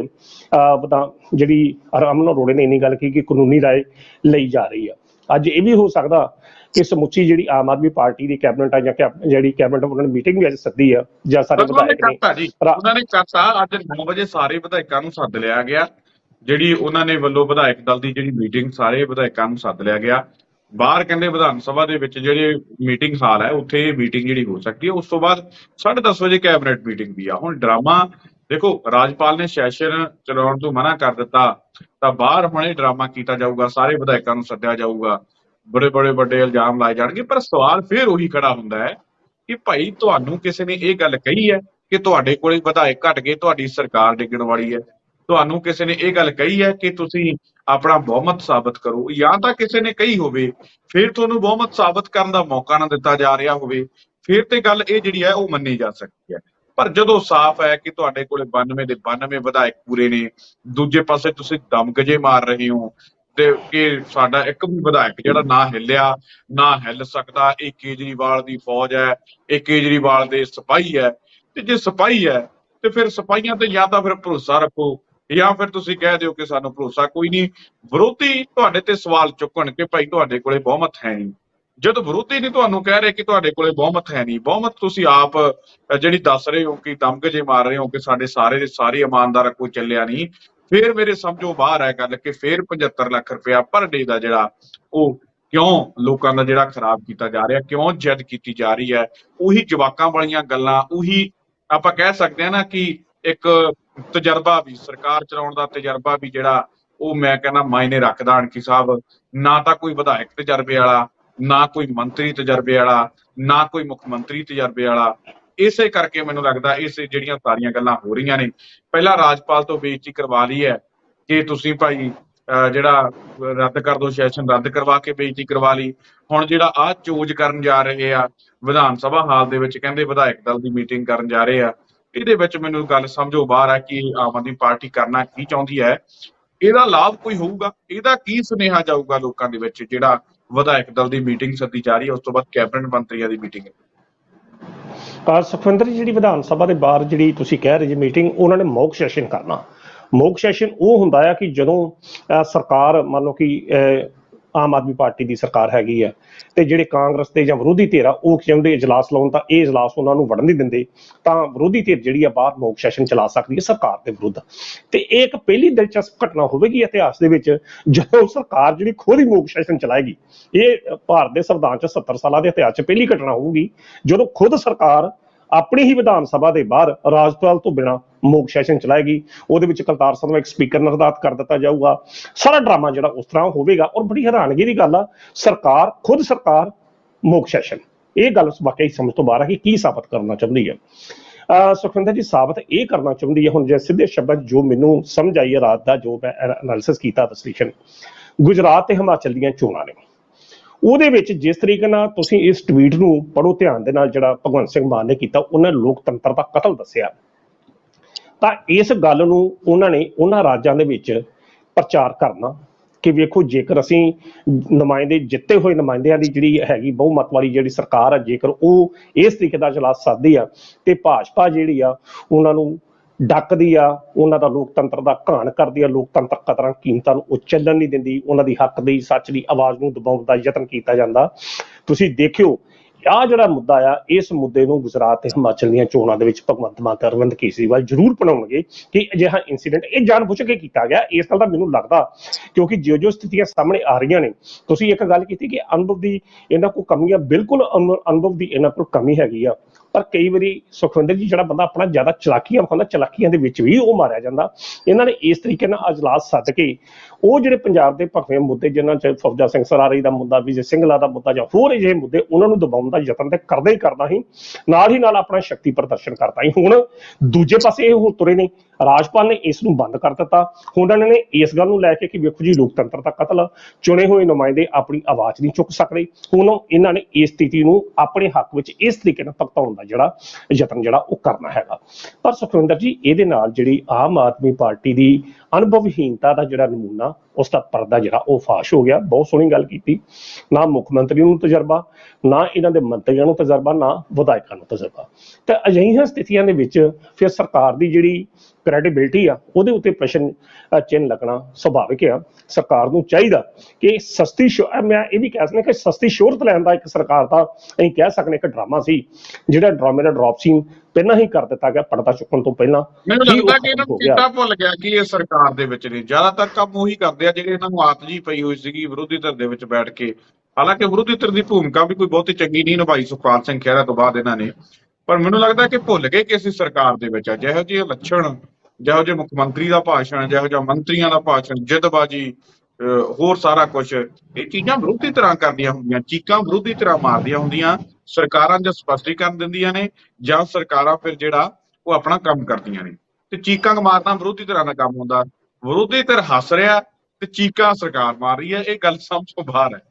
ਜਿਹੜੀ ਅਮਨ ਅਰੋੜੇ ਨੇ ਇੰਨੀ ਗੱਲ ਕੀ ਕਿ ਕਾਨੂੰਨੀ ਰਾਏ ਲਈ ਜਾ ਰਹੀ ਆ। ਅੱਜ ਇਹ ਵੀ ਹੋ ਸਕਦਾ ਕਿ ਸਮੁੱਚੀ ਜਿਹੜੀ ਆਮ ਆਦਮੀ ਪਾਰਟੀ ਦੀ ਕੈਬਨਿਟ ਆ ਜਾਂ ਜਿਹੜੀ ਕੈਬਨਿਟ ਉਹਨਾਂ ਨੇ ਮੀਟਿੰਗ ਵੀ ਅੱਜ ਸੱਦੀ ਆ, ਜਾਂ ਸਾਰੇ ਵਿਧਾਇਕ ਨੇ ਉਹਨਾਂ ਨੇ ਕਰਤਾ। ਅੱਜ ਨੌ ਵਜੇ ਸਾਰੇ ਵਿਧਾਇਕਾਂ ਨੂੰ ਸੱਦ ਲਿਆ ਗਿਆ, ਜਿਹੜੀ ਉਹਨਾਂ ਨੇ ਵੱਲੋਂ ਵਿਧਾਇਕ ਦਲ ਦੀ ਜਿਹੜੀ ਮੀਟਿੰਗ ਸਾਰੇ ਵਿਧਾਇਕਾਂ ਨੂੰ ਸੱਦ ਲਿਆ ਗਿਆ। ਬਾਹਰ ਕਹਿੰਦੇ ਵਿਧਾਨ ਸਭਾ ਦੇ ਵਿੱਚ ਜਿਹੜੇ ਮੀਟਿੰਗ ਹਾਲ ਹੈ ਉੱਥੇ ਇਹ ਮੀਟਿੰਗ ਜਿਹੜੀ ਹੋ ਸਕਦੀ ਹੈ। ਉਸ ਤੋਂ ਬਾਅਦ ਸਾਢੇ ਦਸ ਵਜੇ ਕੈਬਨਿਟ ਮੀਟਿੰਗ ਵੀ ਆ। ਹੁਣ ਡਰਾਮਾ ਦੇਖੋ, ਰਾਜਪਾਲ ਨੇ ਸੈਸ਼ਨ ਚਲਾਉਣ ਤੋਂ ਮਨਾ ਕਰ ਦਿੱਤਾ, ਤਾਂ ਬਾਹਰ ਹੁਣ ਇਹ ਡਰਾਮਾ ਕੀਤਾ ਜਾਊਗਾ, ਸਾਰੇ ਵਿਧਾਇਕਾਂ ਨੂੰ ਸੱਦਿਆ ਜਾਊਗਾ, ਬੜੇ ਬੜੇ ਵੱਡੇ ਇਲਜ਼ਾਮ ਲਾਏ ਜਾਣਗੇ। ਪਰ ਸਵਾਲ ਫਿਰ ਉਹੀ ਖੜਾ ਹੁੰਦਾ ਹੈ ਕਿ ਭਾਈ ਤੁਹਾਨੂੰ ਕਿਸੇ ਨੇ ਇਹ ਗੱਲ ਕਹੀ ਹੈ ਕਿ ਤੁਹਾਡੇ ਕੋਲੇ ਵਿਧਾਇਕ ਘਟ ਗਏ, ਤੁਹਾਡੀ ਸਰਕਾਰ ਡਿੱਗਣ ਵਾਲੀ ਹੈ। ਤੁਹਾਨੂੰ ਕਿਸੇ ਨੇ ਇਹ ਗੱਲ ਕਹੀ ਹੈ ਕਿ ਤੁਸੀਂ ਆਪਣਾ ਬਹੁਮਤ ਸਾਬਤ ਕਰੋ, ਜਾਂ ਤਾਂ ਕਿਸੇ ਨੇ ਕਹੀ ਹੋਵੇ ਫਿਰ ਤੁਹਾਨੂੰ ਬਹੁਮਤ ਸਾਬਤ ਕਰਨ ਦਾ ਮੌਕਾ ਨਾ ਦਿੱਤਾ ਜਾ ਰਿਹਾ ਹੋਵੇ, ਫਿਰ ਤੇ ਗੱਲ ਇਹ ਜਿਹੜੀ ਹੈ ਉਹ ਮੰਨੀ ਜਾ ਸਕਦੀ ਹੈ। ਪਰ ਜਦੋਂ ਸਾਫ਼ ਹੈ ਕਿ ਤੁਹਾਡੇ ਕੋਲੇ ਬਾਨਵੇਂ ਦੇ ਬਾਨਵੇਂ ਵਿਧਾਇਕ ਪੂਰੇ ਨੇ, ਦੂਜੇ ਪਾਸੇ ਤੁਸੀਂ ਦਮਗਜੇ ਮਾਰ ਰਹੇ ਹੋ ਤੇ ਕਿ ਸਾਡਾ ਇੱਕ ਵੀ ਵਿਧਾਇਕ ਜਿਹੜਾ ਨਾ ਹਿੱਲਿਆ ਨਾ ਹਿੱਲ ਸਕਦਾ, ਇਹ ਕੇਜਰੀਵਾਲ ਦੀ ਫੌਜ ਹੈ, ਇਹ ਕੇਜਰੀਵਾਲ ਦੇ ਸਿਪਾਹੀ ਹੈ। ਤੇ ਜੇ ਸਿਪਾਹੀ ਹੈ ਤੇ ਫਿਰ ਸਿਪਾਹੀਆਂ ਤੇ ਜਾਂ ਤਾਂ ਫਿਰ ਭਰੋਸਾ ਰੱਖੋ ਜਾਂ ਫਿਰ ਤੁਸੀਂ ਕਹਿ ਦਿਓ ਕਿ ਸਾਨੂੰ ਭਰੋਸਾ ਕੋਈ ਨਹੀਂ। ਵਿਰੋਧੀ ਤੁਹਾਡੇ ਤੇ ਸਵਾਲ ਚੁੱਕਣ ਕਿ ਭਾਈ ਤੁਹਾਡੇ ਕੋਲੇ ਬਹੁਮਤ ਹੈ ਨਹੀਂ। ਜਦੋਂ ਵਿਰੋਧੀ ਨਹੀਂ ਤੁਹਾਨੂੰ ਕਹਿ ਰਹੇ ਕਿ ਤੁਹਾਡੇ ਕੋਲੇ ਬਹੁਮਤ ਹੈ ਨਹੀਂ, ਬਹੁਮਤ ਤੁਸੀਂ ਆਪ ਜਿਹੜੀ ਦੱਸ ਰਹੇ ਹੋ ਕਿ ਦਮਗਜੇ ਮਾਰ ਰਹੇ ਹੋ ਕਿ ਸਾਡੇ ਸਾਰੇ ਦੇ ਸਾਰੇ ਇਮਾਨਦਾਰ ਕੋਈ ਚੱਲਿਆ ਨਹੀਂ, ਫਿਰ ਮੇਰੇ ਸਮਝੋ ਬਾਹਰ ਹੈ ਗੱਲ ਕਿ ਫਿਰ ਪਝੱਤਰ ਲੱਖ ਰੁਪਇਆ ਪਰ ਡੇ ਦਾ ਜਿਹੜਾ ਉਹ ਕਿਉਂ ਲੋਕਾਂ ਦਾ ਜਿਹੜਾ ਖਰਾਬ ਕੀਤਾ ਜਾ ਰਿਹਾ, ਕਿਉਂ ਜਿੱਦ ਕੀਤੀ ਜਾ ਰਹੀ ਹੈ। ਉਹੀ ਜਵਾਕਾਂ ਵਾਲੀਆਂ ਗੱਲਾਂ, ਉਹੀ ਆਪਾਂ ਕਹਿ ਸਕਦੇ ਹਾਂ ਨਾ ਕਿ ਇੱਕ ਤਜਰਬਾ ਵੀ ਸਰਕਾਰ ਚਲਾਉਣ ਦਾ ਤਜਰਬਾ ਵੀ ਜਿਹੜਾ ਉਹ ਮੈਂ ਕਹਿੰਦਾ ਮਾਇਨੇ ਰੱਖਦਾ। ਅਣਖੀ ਸਾਹਿਬ ਨਾ ਤਾਂ ਕੋਈ ਵਿਧਾਇਕ ਤਜਰਬੇ ਵਾਲਾ ਨਾ ਕੋਈ ਮੰਤਰੀ ਤਜਰਬੇ ਵਾਲਾ, ਨਾ ਕੋਈ ਮੁੱਖ ਮੰਤਰੀ ਤਜਰਬੇ ਵਾਲਾ। ਇਸੇ ਕਰਕੇ ਮੈਨੂੰ ਲੱਗਦਾ ਇਸ ਜਿਹੜੀਆਂ ਸਾਰੀਆਂ ਗੱਲਾਂ ਹੋ ਰਹੀਆਂ ਨੇ, ਪਹਿਲਾਂ ਰਾਜਪਾਲ ਤੋਂ ਬੇਇੱਜ਼ਤੀ ਕਰਵਾ ਲਈ ਹੈ ਕਿ ਤੁਸੀਂ ਭਾਈ ਅਹ ਜਿਹੜਾ ਰੱਦ ਕਰ ਦੋ, ਸੈਸ਼ਨ ਰੱਦ ਕਰਵਾ ਕੇ ਬੇਇੱਜ਼ਤੀ ਕਰਵਾ ਲਈ। ਹੁਣ ਜਿਹੜਾ ਆਹ ਚੋਜ ਕਰਨ ਜਾ ਰਹੇ ਆ ਵਿਧਾਨ ਸਭਾ ਹਾਲ ਦੇ ਵਿੱਚ, ਕਹਿੰਦੇ ਵਿਧਾਇਕ ਦਲ ਦੀ ਮੀਟਿੰਗ ਕਰਨ ਜਾ ਰਹੇ ਆ, ਇਹਦੇ ਵਿੱਚ ਮੈਨੂੰ ਗੱਲ ਸਮਝੋ ਬਾਹਰ ਹੈ ਕਿ ਆਮ ਆਦਮੀ ਪਾਰਟੀ ਕਰਨਾ ਕੀ ਚਾਹੁੰਦੀ ਹੈ। ਇਹਦਾ ਲਾਭ ਕੋਈ ਹੋਊਗਾ? ਇਹਦਾ ਕੀ ਸੁਨੇਹਾ ਜਾਊਗਾ ਲੋਕਾਂ ਦੇ ਵਿੱਚ ਜਿਹੜਾ ਵਿਧਾਇਕ ਦਲ ਦੀ ਮੀਟਿੰਗ ਸੱਦੀ ਜਾ ਰਹੀ ਹੈ, ਉਸ ਤੋਂ ਬਾਅਦ ਕੈਬਨਿਟ ਮੰਤਰੀਆਂ ਦੀ ਮੀਟਿੰਗ ਹੈ। ਸੁਖਵਿੰਦਰ ਜੀ, ਜਿਹੜੀ ਵਿਧਾਨ ਸਭਾ ਦੇ ਬਾਹਰ ਜਿਹੜੀ ਤੁਸੀਂ ਕਹਿ ਰਹੇ ਜੀ ਮੀਟਿੰਗ, ਉਹਨਾਂ ਨੇ ਮੌਕ ਸੈਸ਼ਨ ਕਰਨਾ। ਮੌਕ ਸੈਸ਼ਨ ਉਹ ਹੁੰਦਾ ਆ ਕਿ ਜਦੋਂ ਸਰਕਾਰ ਮੰਨ ਲਓ ਕਿ ਆਮ ਆਦਮੀ ਪਾਰਟੀ ਦੀ ਸਰਕਾਰ ਹੈਗੀ ਆ ਤੇ ਜਿਹੜੇ ਕਾਂਗਰਸ ਦੇ ਜਾਂ ਵਿਰੋਧੀ ਧਿਰ ਆ ਉਹ ਚਾਹੁੰਦੇ ਇਜਲਾਸ ਲਾਉਣ, ਤਾਂ ਇਹ ਇਜਲਾਸ ਉਹਨਾਂ ਨੂੰ ਵੜਨ ਨਹੀਂ ਦਿੰਦੇ, ਤਾਂ ਵਿਰੋਧੀ ਧਿਰ ਜਿਹੜੀ ਆ ਬਾਹਰ ਮੌਕ ਸੈਸ਼ਨ ਚਲਾ ਸਕਦੀ ਹੈ ਸਰਕਾਰ ਦੇ ਵਿਰੁੱਧ। ਤੇ ਇਹ ਇੱਕ ਪਹਿਲੀ ਦਿਲਚਸਪ ਘਟਨਾ ਹੋਵੇਗੀ ਇਤਿਹਾਸ ਦੇ ਵਿੱਚ ਜਦੋਂ ਸਰਕਾਰ ਜਿਹੜੀ ਖੁਦ ਹੀ ਮੌਕ ਸੈਸ਼ਨ ਚਲਾਏਗੀ। ਇਹ ਭਾਰਤ ਦੇ ਸੰਵਿਧਾਨ 'ਚ ਸੱਤਰ ਸਾਲਾਂ ਦੇ ਇਤਿਹਾਸ 'ਚ ਪਹਿਲੀ ਘਟਨਾ ਹੋਊਗੀ ਜਦੋਂ ਖੁਦ ਸਰਕਾਰ ਆਪਣੀ ਹੀ ਵਿਧਾਨ ਸਭਾ ਦੇ ਬਾਹਰ ਰਾਜਪਾਲ ਤੋਂ ਬਿਨਾਂ ਮੌਕ ਸੈਸ਼ਨ ਚਲਾਏਗੀ। ਉਹਦੇ ਵਿੱਚ ਕਰਤਾਰ ਸਿੰਘ ਨੂੰ ਇੱਕ ਸਪੀਕਰ ਨਿਰਧਾਰਿਤ ਕਰ ਦਿੱਤਾ ਜਾਊਗਾ। ਸਾਰਾ ਡਰਾਮਾ ਜਿਹੜਾ ਉਸ ਤਰ੍ਹਾਂ ਹੋਵੇਗਾ। ਔਰ ਬੜੀ ਹੈਰਾਨਗੀ ਦੀ ਗੱਲ ਆ, ਸਰਕਾਰ ਖੁਦ ਸਰਕਾਰ ਮੌਕ ਸੈਸ਼ਨ, ਇਹ ਗੱਲ ਵਾਕਈ ਸਮਝ ਤੋਂ ਬਾਹਰ ਹੈ ਕਿ ਕੀ ਸਾਬਤ ਕਰਨਾ ਚਾਹੁੰਦੀ ਹੈ। ਅਹ ਸੁਖਵਿੰਦਰ ਜੀ, ਸਾਬਤ ਇਹ ਕਰਨਾ ਚਾਹੁੰਦੀ ਹੈ, ਹੁਣ ਜੇ ਸਿੱਧੇ ਸ਼ਬਦ ਜੋ ਮੈਨੂੰ ਸਮਝ ਆਈ ਹੈ ਰਾਤ ਦਾ ਜੋ ਮੈਂ ਐਨਾਲਿਸਿਸ ਕੀਤਾ ਵਿਸ਼ਲੇਸ਼ਣ, ਗੁਜਰਾਤ ਤੇ ਹਿਮਾਚਲ ਦੀਆਂ ਚੋਣਾਂ ਨੇ, ਉਹਦੇ ਵਿੱਚ ਜਿਸ ਤਰੀਕੇ ਨਾਲ ਤੁਸੀਂ ਇਸ ਟਵੀਟ ਨੂੰ ਪੜੋ ਧਿਆਨ ਦੇ ਨਾਲ, ਜਿਹੜਾ ਭਗਵੰਤ ਸਿੰਘ ਮਾਨ ਨੇ ਕੀਤਾ, ਉਹਨਾਂ ਨੇ ਲੋਕਤੰਤਰ ਦਾ ਕਤਲ ਦੱਸਿਆ। ਤਾਂ ਇਸ ਗੱਲ ਨੂੰ ਉਹਨਾਂ ਨੇ ਉਹਨਾਂ ਰਾਜਾਂ ਦੇ ਵਿੱਚ ਪ੍ਰਚਾਰ ਕਰਨਾ ਕਿ ਵੇਖੋ ਜੇਕਰ ਅਸੀਂ ਨੁਮਾਇੰਦੇ ਜਿੱਤੇ ਹੋਏ ਨੁਮਾਇੰਦਿਆਂ ਦੀ ਜਿਹੜੀ ਹੈਗੀ ਬਹੁਮਤ ਵਾਲੀ ਜਿਹੜੀ ਸਰਕਾਰ ਆ, ਜੇਕਰ ਉਹ ਇਸ ਤਰੀਕੇ ਦਾ ਇਜਲਾਸ ਸੱਦਦੀ ਆ ਤੇ ਭਾਜਪਾ ਜਿਹੜੀ ਆ ਉਹਨਾਂ ਨੂੰ ਡੱਕਦੀ ਆ, ਉਹਨਾਂ ਦਾ ਲੋਕਤੰਤਰ ਦਾ ਘਾਣ ਕਰਦੀ ਆ, ਲੋਕਤੰਤਰ ਕਦਰਾਂ ਕੀਮਤਾਂ ਨੂੰ ਉਹ ਚੱਲਣ ਨਹੀਂ ਦਿੰਦੀ, ਉਹਨਾਂ ਦੀ ਹੱਕ ਦੀ ਸੱਚ ਦੀ ਆਵਾਜ਼ ਨੂੰ ਦਬਾਉਣ ਦਾ ਯਤਨ ਕੀਤਾ ਜਾਂਦਾ। ਤੁਸੀਂ ਦੇਖਿਓ ਆਹ ਜਿਹੜਾ ਮੁੱਦਾ ਆ, ਇਸ ਮੁੱਦੇ ਨੂੰ ਗੁਜਰਾਤ ਤੇ ਹਿਮਾਚਲ ਦੀਆਂ ਚੋਣਾਂ ਦੇ ਵਿੱਚ ਭਗਵੰਤ ਮਾਨ ਤੇ ਅਰਵਿੰਦ ਕੇਜਰੀਵਾਲ ਜ਼ਰੂਰ ਬਣਾਉਣਗੇ ਕਿ ਅਜਿਹਾ ਇੰਸੀਡੈਂਟ ਇਹ ਜਾਣਬੁੱਝ ਕੇ ਕੀਤਾ ਗਿਆ। ਇਸ ਗੱਲ ਦਾ ਮੈਨੂੰ ਲੱਗਦਾ ਕਿਉਂਕਿ ਜੋ ਜੋ ਸਥਿਤੀਆਂ ਸਾਹਮਣੇ ਆ ਰਹੀਆਂ ਨੇ, ਤੁਸੀਂ ਇੱਕ ਗੱਲ ਕੀਤੀ ਕਿ ਅਨੁਭਵ ਦੀ ਇਹਨਾਂ ਕੋਲ ਕਮੀ ਆ, ਬਿਲਕੁਲ ਅਨੁਭਵ ਦੀ ਇਹਨਾਂ ਕੋਲ ਕਮੀ ਹੈਗੀ ਆ। ਪਰ ਕਈ ਵਾਰੀ ਸੁਖਵਿੰਦਰ ਜੀ ਜਿਹੜਾ ਬੰਦਾ ਆਪਣਾ ਜ਼ਿਆਦਾ ਚਲਾਕੀਆਂ ਵਿਖਾਉਂਦਾ, ਚਲਾਕੀਆਂ ਦੇ ਵਿੱਚ ਵੀ ਉਹ ਮਾਰਿਆ ਜਾਂਦਾ। ਇਹਨਾਂ ਨੇ ਇਸ ਤਰੀਕੇ ਨਾਲ ਅਜਲਾਸ ਸੱਦ ਕੇ ਉਹ ਜਿਹੜੇ ਪੰਜਾਬ ਦੇ ਭਖਵੇਂ ਮੁੱਦੇ, ਜਿਨ੍ਹਾਂ 'ਚ ਫੌਜਾ ਸਿੰਘ ਸਰਾਰੀ ਦਾ ਮੁੱਦਾ, ਵਿਜੇ ਸਿੰਗਲਾ ਦਾ ਮੁੱਦਾ ਜਾਂ ਹੋਰ ਅਜਿਹੇ ਮੁੱਦੇ, ਉਹਨਾਂ ਨੂੰ ਦਬਾਉਣ ਦਾ ਯਤਨ ਤੇ ਕਰਦਾ ਹੀ ਕਰਦਾ ਸੀ, ਨਾਲ ਹੀ ਨਾਲ ਆਪਣਾ ਸ਼ਕਤੀ ਪ੍ਰਦਰਸ਼ਨ ਕਰਦਾ ਸੀ। ਹੁਣ ਦੂਜੇ ਪਾਸੇ ਇਹ ਹੋ ਤੁਰੇ ਨੇ, ਰਾਜਪਾਲ ਨੇ ਇਸ ਨੂੰ ਬੰਦ ਕਰ ਦਿੱਤਾ। ਹੁਣ ਇਹਨਾਂ ਨੇ ਇਸ ਗੱਲ ਨੂੰ ਲੈ ਕੇ ਕਿ ਵੇਖੋ ਜੀ ਲੋਕਤੰਤਰ ਦਾ ਕਤਲ, ਚੁਣੇ ਹੋਏ ਨੁਮਾਇੰਦੇ ਆਪਣੀ ਆਵਾਜ਼ ਨਹੀਂ ਚੁੱਕ ਸਕਦੇ। ਹੁਣ ਇਹਨਾਂ ਨੇ ਇਸ ਸਥਿਤੀ ਨੂੰ ਆਪਣੇ ਹੱਕ ਵਿੱਚ ਇਸ ਤਰੀਕੇ ਨਾਲ ਭੁਗਤਾਉਣ ਦਾ ਜਿਹੜਾ ਯਤਨ ਜਿਹੜਾ ਉਹ ਕਰਨਾ ਹੈਗਾ। ਪਰ ਸੁਖਵਿੰਦਰ ਜੀ, ਇਹਦੇ ਨਾਲ ਜਿਹੜੀ ਆਮ ਆਦਮੀ ਪਾਰਟੀ ਦੀ ਅਨੁਭਵਹੀਨਤਾ ਦਾ ਜਿਹੜਾ ਨਮੂਨਾ, ਉਸ ਦਾ ਪਰਦਾ ਜਿਹੜਾ ਉਹ ਫਾਸ਼ ਹੋ ਗਿਆ। ਬਹੁਤ ਸੋਹਣੀ ਗੱਲ ਕੀਤੀ, ਨਾ ਮੁੱਖ ਮੰਤਰੀ ਨੂੰ ਤਜਰਬਾ, ਨਾ ਇਹਨਾਂ ਦੇ ਮੰਤਰੀਆਂ ਨੂੰ ਤਜਰਬਾ, ਨਾ ਵਿਧਾਇਕਾਂ ਨੂੰ ਤਜਰਬਾ। ਤੇ ਅਜਿਹੀਆਂ ਸਥਿਤੀਆਂ ਦੇ ਵਿੱਚ ਫਿਰ ਸਰਕਾਰ ਦੀ ਜਿਹੜੀ ਕ੍ਰੈਡੀਬਿਲਿਟੀ ਆ ਉਹਦੇ ਉੱਤੇ ਪ੍ਰਸ਼ਨ ਚਿੰਨ੍ਹ ਲੱਗਣਾ ਸੁਭਾਵਿਕ ਆ। ਸਰਕਾਰ ਨੂੰ ਚਾਹੀਦਾ ਕਿ ਸਸਤੀ, ਮੈਂ ਇਹ ਵੀ ਕਹਿ ਸਕਦਾ ਕਿ ਸਸਤੀ ਸ਼ੋਹਰਤ ਲੈਣ ਦਾ ਇੱਕ ਸਰਕਾਰ ਦਾ ਅਸੀਂ ਕਹਿ ਸਕਦੇ ਇੱਕ ਡਰਾਮਾ ਸੀ, ਜਿਹੜਾ ਡਰਾਮੇ ਦਾ ਡਰੌਪ ਸੀਨ ਪਹਿਲਾਂ ਹੀ ਕਰ ਦਿੱਤਾ ਗਿਆ ਪਰਦਾ ਚੁੱਕਣ ਤੋਂ ਪਹਿਲਾਂ। ਮੈਨੂੰ ਲੱਗਦਾ ਕਿ ਇਹਨਾਂ ਨੂੰ ਚੇਤਾ ਭੁੱਲ ਗਿਆ ਕਿ ਇਹ ਸਰਕਾਰ ਦੇ ਵਿੱਚ ਨੇ, ਜ਼ਿਆਦਾਤਰ ਕੰਮ ਉਹੀ ਕਰਦੇ ਆ ਜਿਹੜੇ ਇਹਨਾਂ ਨੂੰ ਆਦਤ ਜੀ ਪਈ ਹੋਈ ਸੀਗੀ ਵਿਰੋਧੀ ਧਿਰ ਦੇ ਵਿੱਚ ਬੈਠ ਕੇ। ਹਾਲਾਂਕਿ ਵਿਰੋਧੀ ਧਿਰ ਦੀ ਭੂਮਿਕਾ ਵੀ ਕੋਈ ਬਹੁਤੀ ਚੰਗੀ ਨਹੀਂ ਨਿਭਾਈ ਸੁਖਪਾਲ ਸਿੰਘ ਖਹਿਰਾ ਤੋਂ ਬਾਅਦ ਇਹਨਾਂ ਨੇ, ਪਰ ਮੈਨੂੰ ਲੱਗਦਾ ਕਿ ਭੁੱਲ ਗਏ ਕਿ ਅਸੀਂ ਸਰਕਾਰ ਦੇ ਵਿੱਚ ਆ। ਜਿਹੋ ਜਿਹੇ ਲੱਛਣ, ਜਿਹੋ ਜਿਹੇ ਮੁੱਖ ਮੰਤਰੀ ਦਾ ਭਾਸ਼ਣ, ਜਿਹੋ ਜਿਹਾ ਮੰਤਰੀਆਂ ਦਾ ਭਾਸ਼ਣ, ਜਿੱਦਬਾਜੀ, ਹੋਰ ਸਾਰਾ ਕੁਛ, ਇਹ ਚੀਜ਼ਾਂ ਵਿਰੋਧੀ ਧਿਰਾਂ ਕਰਦੀਆਂ ਹੁੰਦੀਆਂ, ਚੀਕਾਂ ਵਿਰੋਧੀ ਧਿਰਾਂ ਮਾਰਦੀਆਂ ਹੁੰਦੀਆਂ। ਸਰਕਾਰਾਂ ਜਾਂ ਸਪਸ਼ਟੀਕਰਨ ਦਿੰਦੀਆਂ ਨੇ ਜਾਂ ਸਰਕਾਰਾਂ ਫਿਰ ਜਿਹੜਾ ਉਹ ਆਪਣਾ ਕੰਮ ਕਰਦੀਆਂ ਨੇ, ਤੇ ਚੀਕਾਂ ਮਾਰਨਾ ਵਿਰੋਧੀ ਧਿਰਾਂ ਦਾ ਕੰਮ ਹੁੰਦਾ। ਵਿਰੋਧੀ ਧਿਰ ਹੱਸ ਰਿਹਾ ਤੇ ਚੀਕਾਂ ਸਰਕਾਰ ਮਾਰ ਰਹੀ ਹੈ, ਇਹ ਗੱਲ ਸਮਝ ਤੋਂ ਬਾਹਰ ਹੈ।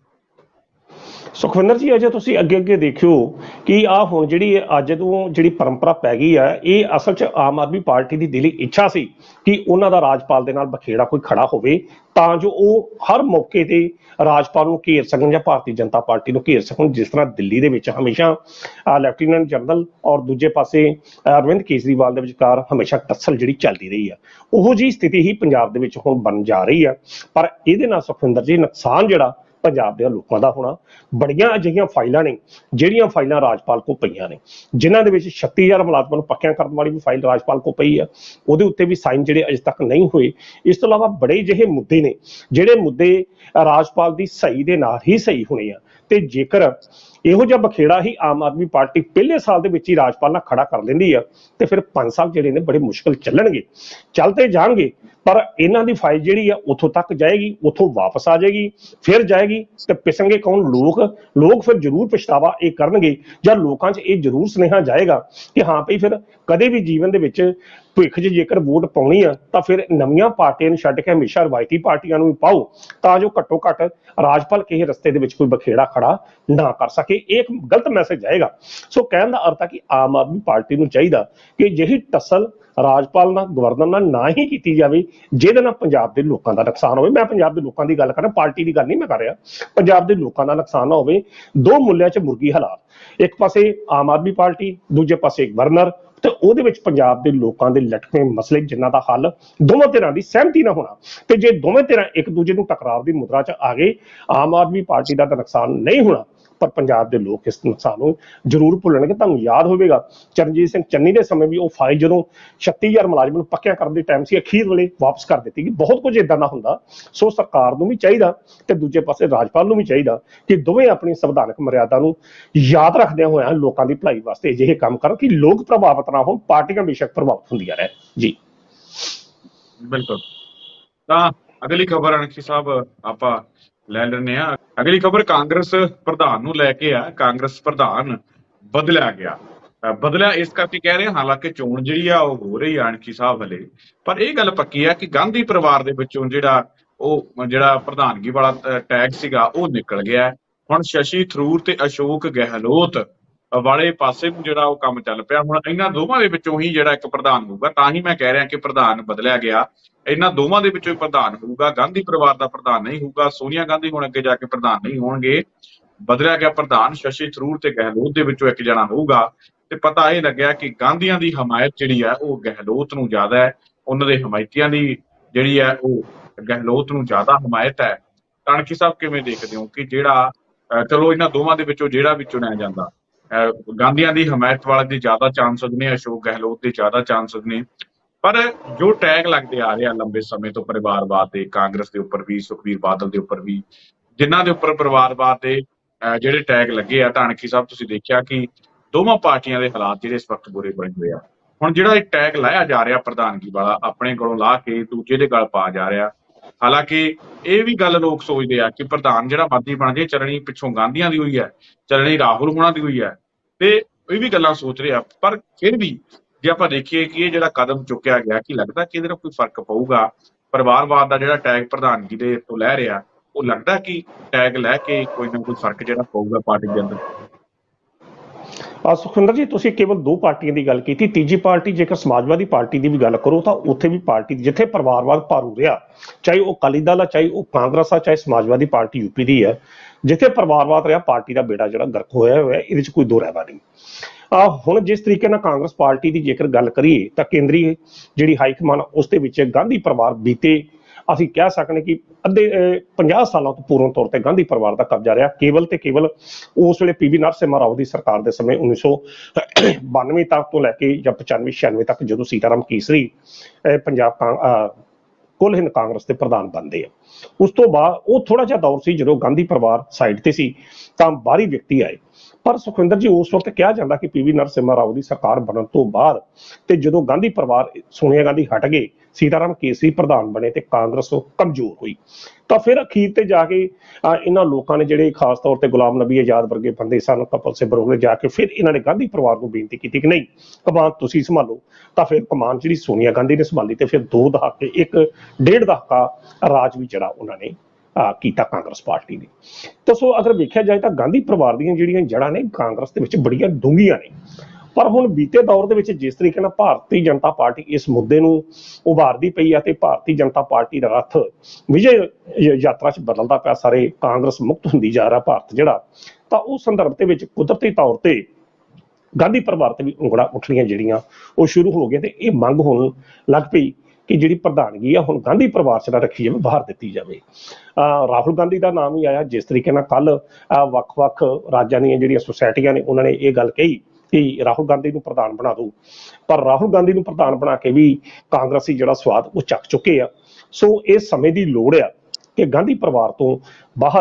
ਸੁਖਵਿੰਦਰ ਜੀ, ਅਜੇ ਤੁਸੀਂ ਅੱਗੇ ਅੱਗੇ ਦੇਖਿਓ ਕਿ ਆਹ ਹੁਣ ਜਿਹੜੀ ਅੱਜ ਤੋਂ ਜਿਹੜੀ ਪਰੰਪਰਾ ਪੈ ਗਈ ਹੈ, ਇਹ ਅਸਲ 'ਚ ਆਮ ਆਦਮੀ ਪਾਰਟੀ ਦੀ ਦਿਲੀ ਇੱਛਾ ਸੀ ਕਿ ਉਹਨਾਂ ਦਾ ਰਾਜਪਾਲ ਦੇ ਨਾਲ ਬਖੇੜਾ ਕੋਈ ਖੜਾ ਹੋਵੇ, ਤਾਂ ਜੋ ਉਹ ਹਰ ਮੌਕੇ ਤੇ ਰਾਜਪਾਲ ਨੂੰ ਘੇਰ ਸਕਣ ਜਾਂ ਭਾਰਤੀ ਜਨਤਾ ਪਾਰਟੀ ਨੂੰ ਘੇਰ ਸਕਣ। ਜਿਸ ਤਰ੍ਹਾਂ ਦਿੱਲੀ ਦੇ ਵਿੱਚ ਹਮੇਸ਼ਾ ਲੈਫਟੀਨੈਂਟ ਜਨਰਲ ਔਰ ਦੂਜੇ ਪਾਸੇ ਅਰਵਿੰਦ ਕੇਜਰੀਵਾਲ ਦੇ ਵਿਚਕਾਰ ਹਮੇਸ਼ਾ ਟੱਸਲ ਜਿਹੜੀ ਚੱਲਦੀ ਰਹੀ ਆ, ਉਹੋ ਜਿਹੀ ਸਥਿਤੀ ਹੀ ਪੰਜਾਬ ਦੇ ਵਿੱਚ ਹੁਣ ਬਣ ਜਾ ਰਹੀ ਆ। ਪਰ ਇਹਦੇ ਨਾਲ ਸੁਖਵਿੰਦਰ ਜੀ ਨੁਕਸਾਨ ਜਿਹੜਾ ਪੰਜਾਬ ਦੇ ਲੋਕਾਂ ਦਾ ਹੋਣਾ, ਬੜੀਆਂ ਅਜਿਹੀਆਂ ਫਾਈਲਾਂ ਨੇ ਜਿਹੜੀਆਂ ਫਾਈਲਾਂ ਰਾਜਪਾਲ ਕੋਲ ਪਈਆਂ ਨੇ, ਜਿਨ੍ਹਾਂ ਦੇ ਵਿੱਚ ਛੱਤੀ ਹਜ਼ਾਰ ਮੁਲਾਜ਼ਮਾਂ ਨੂੰ ਪੱਕਿਆਂ ਕਰਨ ਵਾਲੀ ਵੀ ਫਾਈਲ ਰਾਜਪਾਲ ਕੋਲ ਪਈ ਆ, ਉਹਦੇ ਉੱਤੇ ਵੀ ਸਾਈਨ ਜਿਹੜੇ ਅਜੇ ਤੱਕ ਨਹੀਂ ਹੋਏ। ਇਸ ਤੋਂ ਇਲਾਵਾ ਬੜੇ ਜਿਹੇ ਮੁੱਦੇ ਨੇ ਜਿਹੜੇ ਮੁੱਦੇ ਰਾਜਪਾਲ ਦੀ ਸਹੀ ਦੇ ਨਾਲ ਹੀ ਸਹੀ ਹੋਣੇ ਆ, ਤੇ ਜੇਕਰ ਇਹੋ ਜਿਹਾ ਬਖੇੜਾ ਹੀ ਆਮ ਆਦਮੀ ਪਾਰਟੀ ਪਹਿਲੇ ਸਾਲ ਦੇ ਵਿੱਚ ਹੀ ਰਾਜਪਾਲ ਨਾਲ ਖੜਾ ਕਰ ਲੈਂਦੀ ਆ ਤੇ ਫਿਰ ਪੰਜ ਸਾਲ ਜਿਹੜੇ ਨੇ ਬੜੇ ਮੁਸ਼ਕਲ ਚੱਲਣਗੇ, ਚੱਲਦੇ ਜਾਣਗੇ, ਪਰ ਇਹਨਾਂ ਦੀ ਫਾਈਲ ਜਿਹੜੀ ਆ ਉੱਥੋਂ ਤੱਕ ਜਾਏਗੀ, ਉੱਥੋਂ ਵਾਪਸ ਆ ਜਾਏਗੀ, ਫਿਰ ਜਾਏਗੀ ਤੇ ਪਿਸਣਗੇ ਕੌਣ? ਲੋਕ। ਲੋਕ ਫਿਰ ਜ਼ਰੂਰ ਪਛਤਾਵਾ ਇਹ ਕਰਨਗੇ, ਜਾਂ ਲੋਕਾਂ 'ਚ ਇਹ ਜ਼ਰੂਰ ਸੁਨੇਹਾ ਜਾਏਗਾ ਕਿ ਹਾਂ ਭਈ ਫਿਰ ਕਦੇ ਵੀ ਜੀਵਨ ਦੇ ਵਿੱਚ ਭਵਿੱਖ 'ਚ ਜੇਕਰ ਵੋਟ ਪਾਉਣੀ ਆ ਤਾਂ ਫਿਰ ਨਵੀਆਂ ਪਾਰਟੀਆਂ ਨੂੰ ਛੱਡ ਕੇ ਹਮੇਸ਼ਾ ਰਵਾਇਤੀ ਪਾਰਟੀਆਂ ਨੂੰ ਵੀ ਪਾਓ, ਤਾਂ ਜੋ ਘੱਟੋ ਘੱਟ ਰਾਜਪਾਲ ਕਿਸੇ ਰਸਤੇ ਦੇ ਵਿੱਚ ਕੋਈ ਬਖੇੜਾ ਖੜਾ ਨਾ ਕਰ ਸਕੇ। ਇਹ ਇੱਕ ਗਲਤ ਮੈਸੇਜ ਜਾਏਗਾ। ਸੋ ਕਹਿਣ ਦਾ ਅਰਥ ਹੈ ਕਿ ਆਮ ਆਦਮੀ ਪਾਰਟੀ ਨੂੰ ਚਾਹੀਦਾ ਕਿ ਜਿਹੀ ਟੱਸਲ ਰਾਜਪਾਲ ਨਾਲ, ਗਵਰਨਰ ਨਾਲ ਨਾ ਹੀ ਕੀਤੀ ਜਾਵੇ ਜਿਹਦੇ ਨਾਲ ਪੰਜਾਬ ਦੇ ਲੋਕਾਂ ਦਾ ਨੁਕਸਾਨ ਹੋਵੇ। ਮੈਂ ਪੰਜਾਬ ਦੇ ਲੋਕਾਂ ਦੀ ਗੱਲ ਕਰ ਰਿਹਾ, ਪਾਰਟੀ ਦੀ ਗੱਲ ਨਹੀਂ ਮੈਂ ਕਰ ਰਿਹਾ। ਪੰਜਾਬ ਦੇ ਲੋਕਾਂ ਦਾ ਨੁਕਸਾਨ ਨਾ ਹੋਵੇ। ਦੋ ਮੁੱਲਿਆਂ 'ਚ ਮੁਰਗੀ ਹਾਲਾਤ, ਇੱਕ ਪਾਸੇ ਆਮ ਆਦਮੀ ਪਾਰਟੀ, ਦੂਜੇ ਪਾਸੇ ਗਵਰਨਰ, ਤੇ ਉਹਦੇ ਵਿੱਚ ਪੰਜਾਬ ਦੇ ਲੋਕਾਂ ਦੇ ਲਟਕੇ ਮਸਲੇ ਜਿਨ੍ਹਾਂ ਦਾ ਹੱਲ ਦੋਵਾਂ ਧਿਰਾਂ ਦੀ ਸਹਿਮਤੀ ਨਾ ਹੋਣਾ। ਤੇ ਜੇ ਦੋਵੇਂ ਧਿਰਾਂ ਇੱਕ ਦੂਜੇ ਨੂੰ ਟਕਰਾਅ ਦੀ ਮੁਦਰਾ 'ਚ ਆ ਗਏ, ਆਮ ਆਦਮੀ ਪਾਰਟੀ ਦਾ ਤਾਂ ਨੁਕਸਾਨ ਨਹੀਂ ਹੋਣਾ, ਪਰ ਪੰਜਾਬ ਦੇ ਲੋਕ ਇਸ ਨੁਕਸਾਨ ਨੂੰ ਜ਼ਰੂਰ ਭੁੱਲਣਗੇ। ਤੁਹਾਨੂੰ ਯਾਦ ਹੋਵੇਗਾ ਚਰਨਜੀਤ ਸਿੰਘ ਚੰਨੀ ਦੇ ਸਮੇਂ ਵੀ ਉਹ ਫਾਈਲ ਜਦੋਂ ਛੱਤੀ ਹਜ਼ਾਰ ਮੁਲਾਜ਼ਮਾਂ ਨੂੰ ਪੱਕਿਆ ਕਰਨ ਦੇ ਟਾਈਮ ਸੀ, ਅਖੀਰ ਵੇਲੇ ਵਾਪਸ ਕਰ ਦਿੱਤੀ ਗਈ। ਬਹੁਤ ਕੁਝ ਇਦਾਂ ਦਾ ਹੁੰਦਾ। ਸੋ ਸਰਕਾਰ ਨੂੰ ਵੀ ਚਾਹੀਦਾ ਤੇ ਦੂਜੇ ਪਾਸੇ ਰਾਜਪਾਲ ਨੂੰ ਵੀ ਚਾਹੀਦਾ ਕਿ ਦੋਵੇਂ ਆਪਣੀ ਸੰਵਿਧਾਨਕ ਮਰਿਆਦਾ ਨੂੰ ਯਾਦ ਰੱਖਦਿਆਂ ਹੋਇਆਂ ਲੋਕਾਂ ਦੀ ਭਲਾਈ ਵਾਸਤੇ ਅਜਿਹੇ ਕੰਮ ਕਰਨ ਕਿ ਲੋਕ ਪ੍ਰਭਾਵਿਤ ਨਾ ਹੋਣ, ਪਾਰਟੀਆਂ ਬੇਸ਼ੱਕ ਪ੍ਰਭਾਵਿਤ ਹੁੰਦੀਆਂ ਰਹਿਣ। ਜੀ ਬਿਲਕੁਲ। ਤਾਂ ਅਗਲੀ ਖਬਰ ਅਣਖੀ ਸਾਹਿਬ ਆਪਾਂ ਲੈ ਲੈਂਦੇ ਆ। ਅਗਲੀ ਖਬਰ ਕਾਂਗਰਸ ਪ੍ਰਧਾਨ ਨੂੰ ਲੈ ਕੇ ਆ। ਕਾਂਗਰਸ ਪ੍ਰਧਾਨ ਬਦਲਿਆ ਗਿਆ। ਬਦਲਿਆ ਇਸ ਕਰਕੇ ਕਹਿ ਰਹੇ, ਹਾਲਾਂਕਿ ਚੋਣ ਜਿਹੜੀ ਆ ਉਹ ਹੋ ਰਹੀ ਆ ਅਣਖੀ ਸਾਹਿਬ ਹਲੇ, ਪਰ ਇਹ ਗੱਲ ਪੱਕੀ ਆ ਕਿ ਗਾਂਧੀ ਪਰਿਵਾਰ ਦੇ ਵਿੱਚੋਂ ਜਿਹੜਾ ਉਹ ਜਿਹੜਾ ਪ੍ਰਧਾਨਗੀ ਵਾਲਾ ਟੈਗ ਸੀਗਾ ਉਹ ਨਿਕਲ ਗਿਆ। ਹੁਣ ਸ਼ਸ਼ੀ ਥਰੂਰ ਤੇ ਅਸ਼ੋਕ ਗਹਿਲੋਤ ਵਾਲੇ ਪਾਸੇ ਨੂੰ ਜਿਹੜਾ ਉਹ ਕੰਮ ਚੱਲ ਪਿਆ। ਹੁਣ ਇਹਨਾਂ ਦੋਵਾਂ ਦੇ ਵਿੱਚੋਂ ਹੀ ਜਿਹੜਾ ਇੱਕ ਪ੍ਰਧਾਨ ਹੋਊਗਾ। ਤਾਂ ਹੀ ਮੈਂ ਕਹਿ ਰਿਹਾ ਕਿ ਪ੍ਰਧਾਨ ਬਦਲਿਆ ਗਿਆ। ਇਹਨਾਂ ਦੋਵਾਂ ਦੇ ਵਿੱਚੋਂ ਹੀ ਪ੍ਰਧਾਨ ਹੋਊਗਾ, ਗਾਂਧੀ ਪਰਿਵਾਰ ਦਾ ਪ੍ਰਧਾਨ ਨਹੀਂ ਹੋਊਗਾ। ਸੋਨੀਆ ਗਾਂਧੀ ਹੁਣ ਅੱਗੇ ਜਾ ਕੇ ਪ੍ਰਧਾਨ ਨਹੀਂ ਹੋਣਗੇ। ਬਦਲਿਆ ਗਿਆ ਪ੍ਰਧਾਨ ਸ਼ਸ਼ੀ ਥਰੂਰ ਤੇ ਗਹਿਲੋਤ ਦੇ ਵਿੱਚੋਂ ਇੱਕ ਜਣਾ ਹੋਊਗਾ। ਤੇ ਪਤਾ ਇਹ ਲੱਗਿਆ ਕਿ ਗਾਂਧੀਆਂ ਦੀ ਹਮਾਇਤ ਜਿਹੜੀ ਹੈ ਉਹ ਗਹਿਲੋਤ ਨੂੰ ਜ਼ਿਆਦਾ ਹੈ, ਉਹਨਾਂ ਦੇ ਹਮਾਇਤੀਆਂ ਦੀ ਜਿਹੜੀ ਹੈ ਉਹ ਗਹਿਲੋਤ ਨੂੰ ਜ਼ਿਆਦਾ ਹਮਾਇਤ ਹੈ। ਕਣਕੀ ਸਾਹਿਬ ਕਿਵੇਂ ਦੇਖਦੇ ਹੋ ਕਿ ਜਿਹੜਾ ਚਲੋ ਇਹਨਾਂ ਦੋਵਾਂ ਦੇ ਵਿੱਚੋਂ ਜਿਹੜਾ ਵੀ ਚੁਣਿਆ ਜਾਂਦਾ, ਗਾਂਧੀਆਂ ਦੀ ਹਮਾਇਤ ਵਾਲੇ ਦੇ ਜ਼ਿਆਦਾ ਚਾਂਸਸ ਨੇ, ਅਸ਼ੋਕ ਗਹਿਲੋਤ ਦੇ ਜ਼ਿਆਦਾ ਚਾਂਸਸ ਨੇ, ਪਰ ਜੋ ਟੈਗ ਲੱਗਦੇ ਆ ਰਹੇ ਆ ਲੰਬੇ ਸਮੇਂ ਤੋਂ ਪਰਿਵਾਰਵਾਦ ਦੇ, ਕਾਂਗਰਸ ਦੇ ਉੱਪਰ ਵੀ, ਸੁਖਬੀਰ ਬਾਦਲ ਦੇ ਉੱਪਰ ਵੀ, ਜਿਨ੍ਹਾਂ ਦੇ ਉੱਪਰ ਪਰਿਵਾਰਵਾਦ ਦੇ ਜਿਹੜੇ ਟੈਗ ਲੱਗੇ ਆ, ਤਾਂ ਅਣਖੀ ਸਾਹਿਬ ਤੁਸੀਂ ਦੇਖਿਆ ਕਿ ਦੋਵਾਂ ਪਾਰਟੀਆਂ ਦੇ ਹਾਲਾਤ ਜਿਹੜੇ ਇਸ ਵਕਤ ਬੁਰੇ ਬਣੇ ਹੋਏ ਆ। ਹੁਣ ਜਿਹੜਾ ਇਹ ਟੈਗ ਲਾਇਆ ਜਾ ਰਿਹਾ ਪ੍ਰਧਾਨਗੀ ਵਾਲਾ, ਆਪਣੇ ਕੋਲੋਂ ਲਾ ਕੇ ਦੂਜੇ ਦੇ ਗਲ ਪਾ ਜਾ ਰਿਹਾ। ਹਾਲਾਂਕਿ ਇਹ ਵੀ ਗੱਲ ਲੋਕ ਸੋਚਦੇ ਆ ਕਿ ਪ੍ਰਧਾਨ ਜਿਹੜਾ ਮਰਜ਼ੀ ਬਣ ਜਾਏ, ਚੱਲਣੀ ਪਿੱਛੋਂ ਗਾਂਧੀਆਂ ਦੀ ਹੋਈ ਹੈ, ਚੱਲਣੀ ਰਾਹੁਲ ਹੋਣਾ ਦੀ ਹੋਈ ਹੈ, ਤੇ ਇਹ ਵੀ ਗੱਲਾਂ ਸੋਚ ਰਹੇ ਆ। ਪਰ ਫਿਰ ਵੀ ਜੇ ਆਪਾਂ ਦੇਖੀਏ ਕਿ ਇਹ ਜਿਹੜਾ ਕਦਮ ਚੁੱਕਿਆ ਗਿਆ, ਕੀ ਲੱਗਦਾ ਕਿ ਇਹਦੇ ਨਾਲ ਕੋਈ ਫਰਕ ਪਊਗਾ? ਪਰਿਵਾਰਵਾਦ ਦਾ ਜਿਹੜਾ ਟੈਗ ਪ੍ਰਧਾਨਗੀ ਦੇ ਤੋਂ ਲੈ ਰਿਹਾ, ਉਹ ਲੱਗਦਾ ਕਿ ਟੈਗ ਲੈ ਕੇ ਕੋਈ ਨਾ ਕੋਈ ਫਰਕ ਜਿਹੜਾ ਪਊਗਾ ਪਾਰਟੀ ਦੇ ਅੰਦਰ? ਸੁਖਵਿੰਦਰ ਜੀ, ਤੁਸੀਂ ਕੇਵਲ ਦੋ ਪਾਰਟੀਆਂ ਦੀ ਗੱਲ ਕੀਤੀ। ਤੀਜੀ ਪਾਰਟੀ ਜੇਕਰ ਸਮਾਜਵਾਦੀ ਪਾਰਟੀ ਦੀ ਵੀ ਗੱਲ ਕਰੋ ਤਾਂ ਉੱਥੇ ਵੀ ਪਾਰਟੀ ਜਿੱਥੇ ਪਰਿਵਾਰਵਾਦ ਭਾਰੂ ਰਿਹਾ, ਚਾਹੇ ਉਹ ਅਕਾਲੀ ਦਲ ਆ, ਚਾਹੇ ਉਹ ਕਾਂਗਰਸ ਆ, ਚਾਹੇ ਸਮਾਜਵਾਦੀ ਪਾਰਟੀ ਯੂਪੀ ਦੀ ਹੈ, ਜਿੱਥੇ ਪਰਿਵਾਰਵਾਦ ਰਿਹਾ ਪਾਰਟੀ ਦਾ ਬੇੜਾ ਜਿਹੜਾ ਗਰਕ ਹੋਇਆ ਹੋਇਆ, ਇਹਦੇ 'ਚ ਕੋਈ ਦੋ ਰਹਿਵਾ ਨਹੀਂ। ਆ ਹੁਣ ਜਿਸ ਤਰੀਕੇ ਨਾਲ ਕਾਂਗਰਸ ਪਾਰਟੀ ਦੀ ਜੇਕਰ ਗੱਲ ਕਰੀਏ ਤਾਂ ਕੇਂਦਰੀ ਜਿਹੜੀ ਹਾਈਕਮਾਨ ਉਸ ਦੇ ਵਿੱਚ ਗਾਂਧੀ ਪਰਿਵਾਰ ਬੀਤੇ ਅਸੀਂ ਕਹਿ ਸਕਦੇ ਕਿ ਅੱਧੇ ਪੰਜਾਹ ਸਾਲਾਂ ਤੋਂ ਪੂਰਨ ਤੌਰ ਤੇ ਗਾਂਧੀ ਪਰਿਵਾਰ ਦਾ ਕਬਜ਼ਾ ਰਿਹਾ। ਕੇਵਲ ਤੇ ਕੇਵਲ ਉਸ ਵੇਲੇ ਪੀ ਵੀ ਨਰਸਿਮਹਾ ਰਾਓ ਦੀ ਸਰਕਾਰ ਦੇ ਸਮੇਂ ਉੱਨੀ ਸੌ ਬਾਨਵੇਂ ਤੱਕ ਤੋਂ ਲੈ ਕੇ ਜਾਂ ਪਚਾਨਵੇਂ ਛਿਆਨਵੇਂ ਤੱਕ ਜਦੋਂ ਸੀਤਾਰਾਮ ਕੇਸਰੀ ਪੰਜਾਬ ਕੁੱਲ ਹਿੰਦ ਕਾਂਗਰਸ ਦੇ ਪ੍ਰਧਾਨ ਬਣਦੇ ਆ, ਉਸ ਤੋਂ ਬਾਅਦ ਉਹ ਥੋੜਾ ਜਿਹਾ ਦੌਰ ਸੀ ਜਦੋਂ ਗਾਂਧੀ ਪਰਿਵਾਰ ਸਾਈਡ ਤੇ ਸੀ ਤਾਂ ਬਾਹਰੀ ਵਿਅਕਤੀ ਆਏ। ਪਰ ਸੁਖਵਿੰਦਰ ਜੀ, ਉਸ ਵਕਤ ਕਿਹਾ ਜਾਂਦਾ ਕਿ ਪੀ ਵੀ ਨਰਸਿਮਹਾ ਰਾਓ ਦੀ ਸਰਕਾਰ ਬਣਨ ਤੋਂ ਬਾਅਦ ਤੇ ਜਦੋਂ ਗਾਂਧੀ ਪਰਿਵਾਰ, ਸੋਨੀਆ ਗਾਂਧੀ ਹਟ ਗਏ, ਸੀਤਾਰਾਮ ਕੇਸਰੀ ਪ੍ਰਧਾਨ ਬਣੇ ਤੇ ਕਾਂਗਰਸ ਕਮਜ਼ੋਰ ਹੋਈ, ਤਾਂ ਫਿਰ ਅਖੀਰ ਤੇ ਜਾ ਕੇ ਇਹਨਾਂ ਲੋਕਾਂ ਨੇ ਜਿਹੜੇ ਖਾਸ ਤੌਰ ਤੇ ਗੁਲਾਮ ਨਬੀ ਆਜ਼ਾਦ ਵਰਗੇ ਬੰਦੇ ਸਨ, ਕਪਲ ਸਿੱਬਲ ਵਰਗੇ, ਜਾ ਕੇ ਫਿਰ ਇਹਨਾਂ ਨੇ ਗਾਂਧੀ ਪਰਿਵਾਰ ਨੂੰ ਬੇਨਤੀ ਕੀਤੀ ਕਿ ਨਹੀਂ ਕਮਾਨ ਤੁਸੀਂ ਸੰਭਾਲੋ। ਤਾਂ ਫਿਰ ਕਮਾਨ ਜਿਹੜੀ ਸੋਨੀਆ ਗਾਂਧੀ ਨੇ ਸੰਭਾਲੀ ਤੇ ਫਿਰ ਦੋ ਦਹਾਕੇ ਇੱਕ ਡੇਢ ਦਹਾਕਾ ਰਾਜ ਵੀ ਜਿਹੜਾ ਉਹਨਾਂ ਨੇ ਕੀਤਾ ਕਾਂਗਰਸ ਪਾਰਟੀ ਨੇ। ਤਾਂ ਸੋ ਅਗਰ ਵੇਖਿਆ ਜਾਏ ਤਾਂ ਗਾਂਧੀ ਪਰਿਵਾਰ ਦੀਆਂ ਜਿਹੜੀਆਂ ਜੜ੍ਹਾਂ ਨੇ ਕਾਂਗਰਸ ਦੇ ਵਿੱਚ ਬੜੀਆਂ ਡੂੰਘੀਆਂ ਨੇ। ਪਰ ਹੁਣ ਬੀਤੇ ਦੌਰ ਦੇ ਵਿੱਚ ਜਿਸ ਤਰੀਕੇ ਨਾਲ ਭਾਰਤੀ ਜਨਤਾ ਪਾਰਟੀ ਇਸ ਮੁੱਦੇ ਨੂੰ ਉਭਾਰਦੀ ਪਈ ਆ ਤੇ ਭਾਰਤੀ ਜਨਤਾ ਪਾਰਟੀ ਦਾ ਰੱਥ ਵਿਜੇ ਯਾਤਰਾ 'ਚ ਬਦਲਦਾ ਪਿਆ, ਸਾਰੇ ਕਾਂਗਰਸ ਮੁਕਤ ਹੁੰਦੀ ਜਾ ਰਿਹਾ ਭਾਰਤ ਜਿਹੜਾ, ਤਾਂ ਉਸ ਸੰਦਰਭ ਦੇ ਵਿੱਚ ਕੁਦਰਤੀ ਤੌਰ ਤੇ ਗਾਂਧੀ ਪਰਿਵਾਰ ਤੇ ਵੀ ਉਂਗਲਾਂ ਉੱਠਣੀਆਂ ਜਿਹੜੀਆਂ ਉਹ ਸ਼ੁਰੂ ਹੋ ਗਈਆਂ ਤੇ ਇਹ ਮੰਗ ਹੋਣ ਲੱਗ ਪਈ ਕਿ ਜਿਹੜੀ ਪ੍ਰਧਾਨਗੀ ਆ ਹੁਣ ਗਾਂਧੀ ਪਰਿਵਾਰ 'ਚ ਨਾ ਰੱਖੀ ਜਾਵੇ, ਬਾਹਰ ਦਿੱਤੀ ਜਾਵੇ। ਰਾਹੁਲ ਗਾਂਧੀ ਦਾ ਨਾਮ ਹੀ ਆਇਆ, ਜਿਸ ਤਰੀਕੇ ਨਾਲ ਕੱਲ ਵੱਖ-ਵੱਖ ਰਾਜਾਂ ਦੀਆਂ ਜਿਹੜੀਆਂ ਸੁਸਾਇਟੀਆਂ ਨੇ ਉਹਨਾਂ ਨੇ ਇਹ ਗੱਲ ਕਹੀ ਕਿ ਰਾਹੁਲ ਗਾਂਧੀ ਨੂੰ ਪ੍ਰਧਾਨ ਬਣਾ ਦਿਓ, ਪਰ ਰਾਹੁਲ ਗਾਂਧੀ ਨੂੰ ਪ੍ਰਧਾਨ ਬਣਾ ਕੇ ਵੀ ਕਾਂਗਰਸੀ ਜਿਹੜਾ ਸਵਾਦ ਉਹ ਚੱਕ ਚੁੱਕੇ ਆ। ਸੋ ਇਸ ਸਮੇਂ ਦੀ ਲੋੜ ਆ ਕਿ ਗਾਂਧੀ ਪਰਿਵਾਰ ਤੋਂ ਬਾਹਰ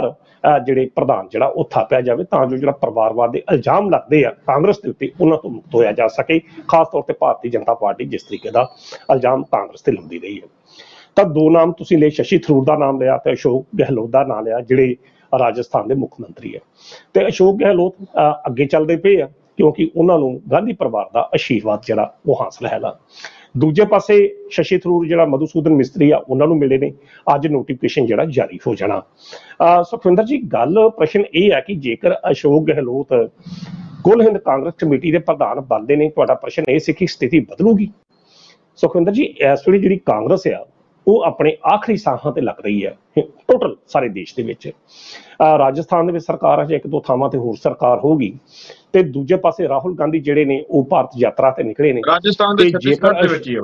ਅਹ ਜਿਹੜੇ ਪ੍ਰਧਾਨ ਜਿਹੜਾ ਉਹ ਥਾਪਿਆ ਜਾਵੇ ਤਾਂ ਜੋ ਜਿਹੜਾ ਪਰਿਵਾਰਵਾਦ ਦੇ ਇਲਜ਼ਾਮ ਲੱਗਦੇ ਆ ਕਾਂਗਰਸ ਦੇ ਉੱਤੇ ਉਹਨਾਂ ਤੋਂ ਮੁਕਤ ਹੋਇਆ ਜਾ ਸਕੇ। ਖਾਸ ਤੌਰ ਤੇ ਭਾਰਤੀ ਜਨਤਾ ਪਾਰਟੀ ਜਿਸ ਤਰੀਕੇ ਦਾ ਇਲਜ਼ਾਮ ਕਾਂਗਰਸ ਤੇ ਲਾਉਂਦੀ ਰਹੀ ਹੈ। ਤਾਂ ਦੋ ਨਾਮ ਤੁਸੀਂ ਲਏ, ਸ਼ਸ਼ੀ ਥਰੂਰ ਦਾ ਨਾਮ ਲਿਆ ਤੇ ਅਸ਼ੋਕ ਗਹਿਲੋਤ ਦਾ ਨਾਮ ਲਿਆ ਜਿਹੜੇ ਰਾਜਸਥਾਨ ਦੇ ਮੁੱਖ ਮੰਤਰੀ ਹੈ। ਤੇ ਅਸ਼ੋਕ ਗਹਿਲੋਤ ਅਹ ਅੱਗੇ ਚੱਲਦੇ ਪਏ ਆ ਕਿਉਂਕਿ ਉਹਨਾਂ ਨੂੰ ਗਾਂਧੀ ਪਰਿਵਾਰ ਦਾ ਆਸ਼ੀਰਵਾਦ ਜਿਹੜਾ ਉਹ ਹਾਸਲ ਹੈਗਾ। ਦੂਜੇ ਪਾਸੇ ਸ਼ਸ਼ੀ ਥਰੂਰ ਜਿਹੜਾ ਮਧੂਸੂਦਨ ਮਿਸਤਰੀ ਆ ਉਹਨਾਂ ਨੂੰ ਮਿਲੇ ਨੇ, ਅੱਜ ਨੋਟੀਫਿਕੇਸ਼ਨ ਜਿਹੜਾ ਜਾਰੀ ਹੋ ਜਾਣਾ। ਅਹ ਸੁਖਵਿੰਦਰ ਜੀ, ਗੱਲ ਪ੍ਰਸ਼ਨ ਇਹ ਹੈ ਕਿ ਜੇਕਰ ਅਸ਼ੋਕ ਗਹਿਲੋਤ ਕੁੱਲ ਹਿੰਦ ਕਾਂਗਰਸ ਕਮੇਟੀ ਦੇ ਪ੍ਰਧਾਨ ਬਣਦੇ ਨੇ, ਤੁਹਾਡਾ ਪ੍ਰਸ਼ਨ ਇਹ ਸੀ ਕਿ ਸਥਿਤੀ ਬਦਲੂਗੀ? ਸੁਖਵਿੰਦਰ ਜੀ, ਇਸ ਵੇਲੇ ਜਿਹੜੀ ਕਾਂਗਰਸ ਆ ਉਹ ਆਪਣੇ ਆਖਰੀ ਸਾਹਾਂ ਤੇ ਲੱਗ ਰਹੀ ਹੈ ਟੋਟਲ ਸਾਰੇ ਦੇਸ਼ ਦੇ ਵਿੱਚ। ਅਹ ਰਾਜਸਥਾਨ ਦੇ ਵਿੱਚ ਸਰਕਾਰ ਅਜੇ ਇੱਕ ਦੋ ਥਾਵਾਂ ਤੇ ਹੋਰ ਸਰਕਾਰ ਹੋਊਗੀ ਤੇ ਦੂਜੇ ਪਾਸੇ ਰਾਹੁਲ ਗਾਂਧੀ ਜਿਹੜੇ ਨੇ ਉਹ ਭਾਰਤ ਯਾਤਰਾ ਤੇ ਨਿਕਲੇ ਨੇ। ਰਾਜਸਥਾਨ ਦੇ ਛੱਤੀਸਗੜ੍ਹ ਦੇ ਵਿੱਚ ਹੀ ਹੈ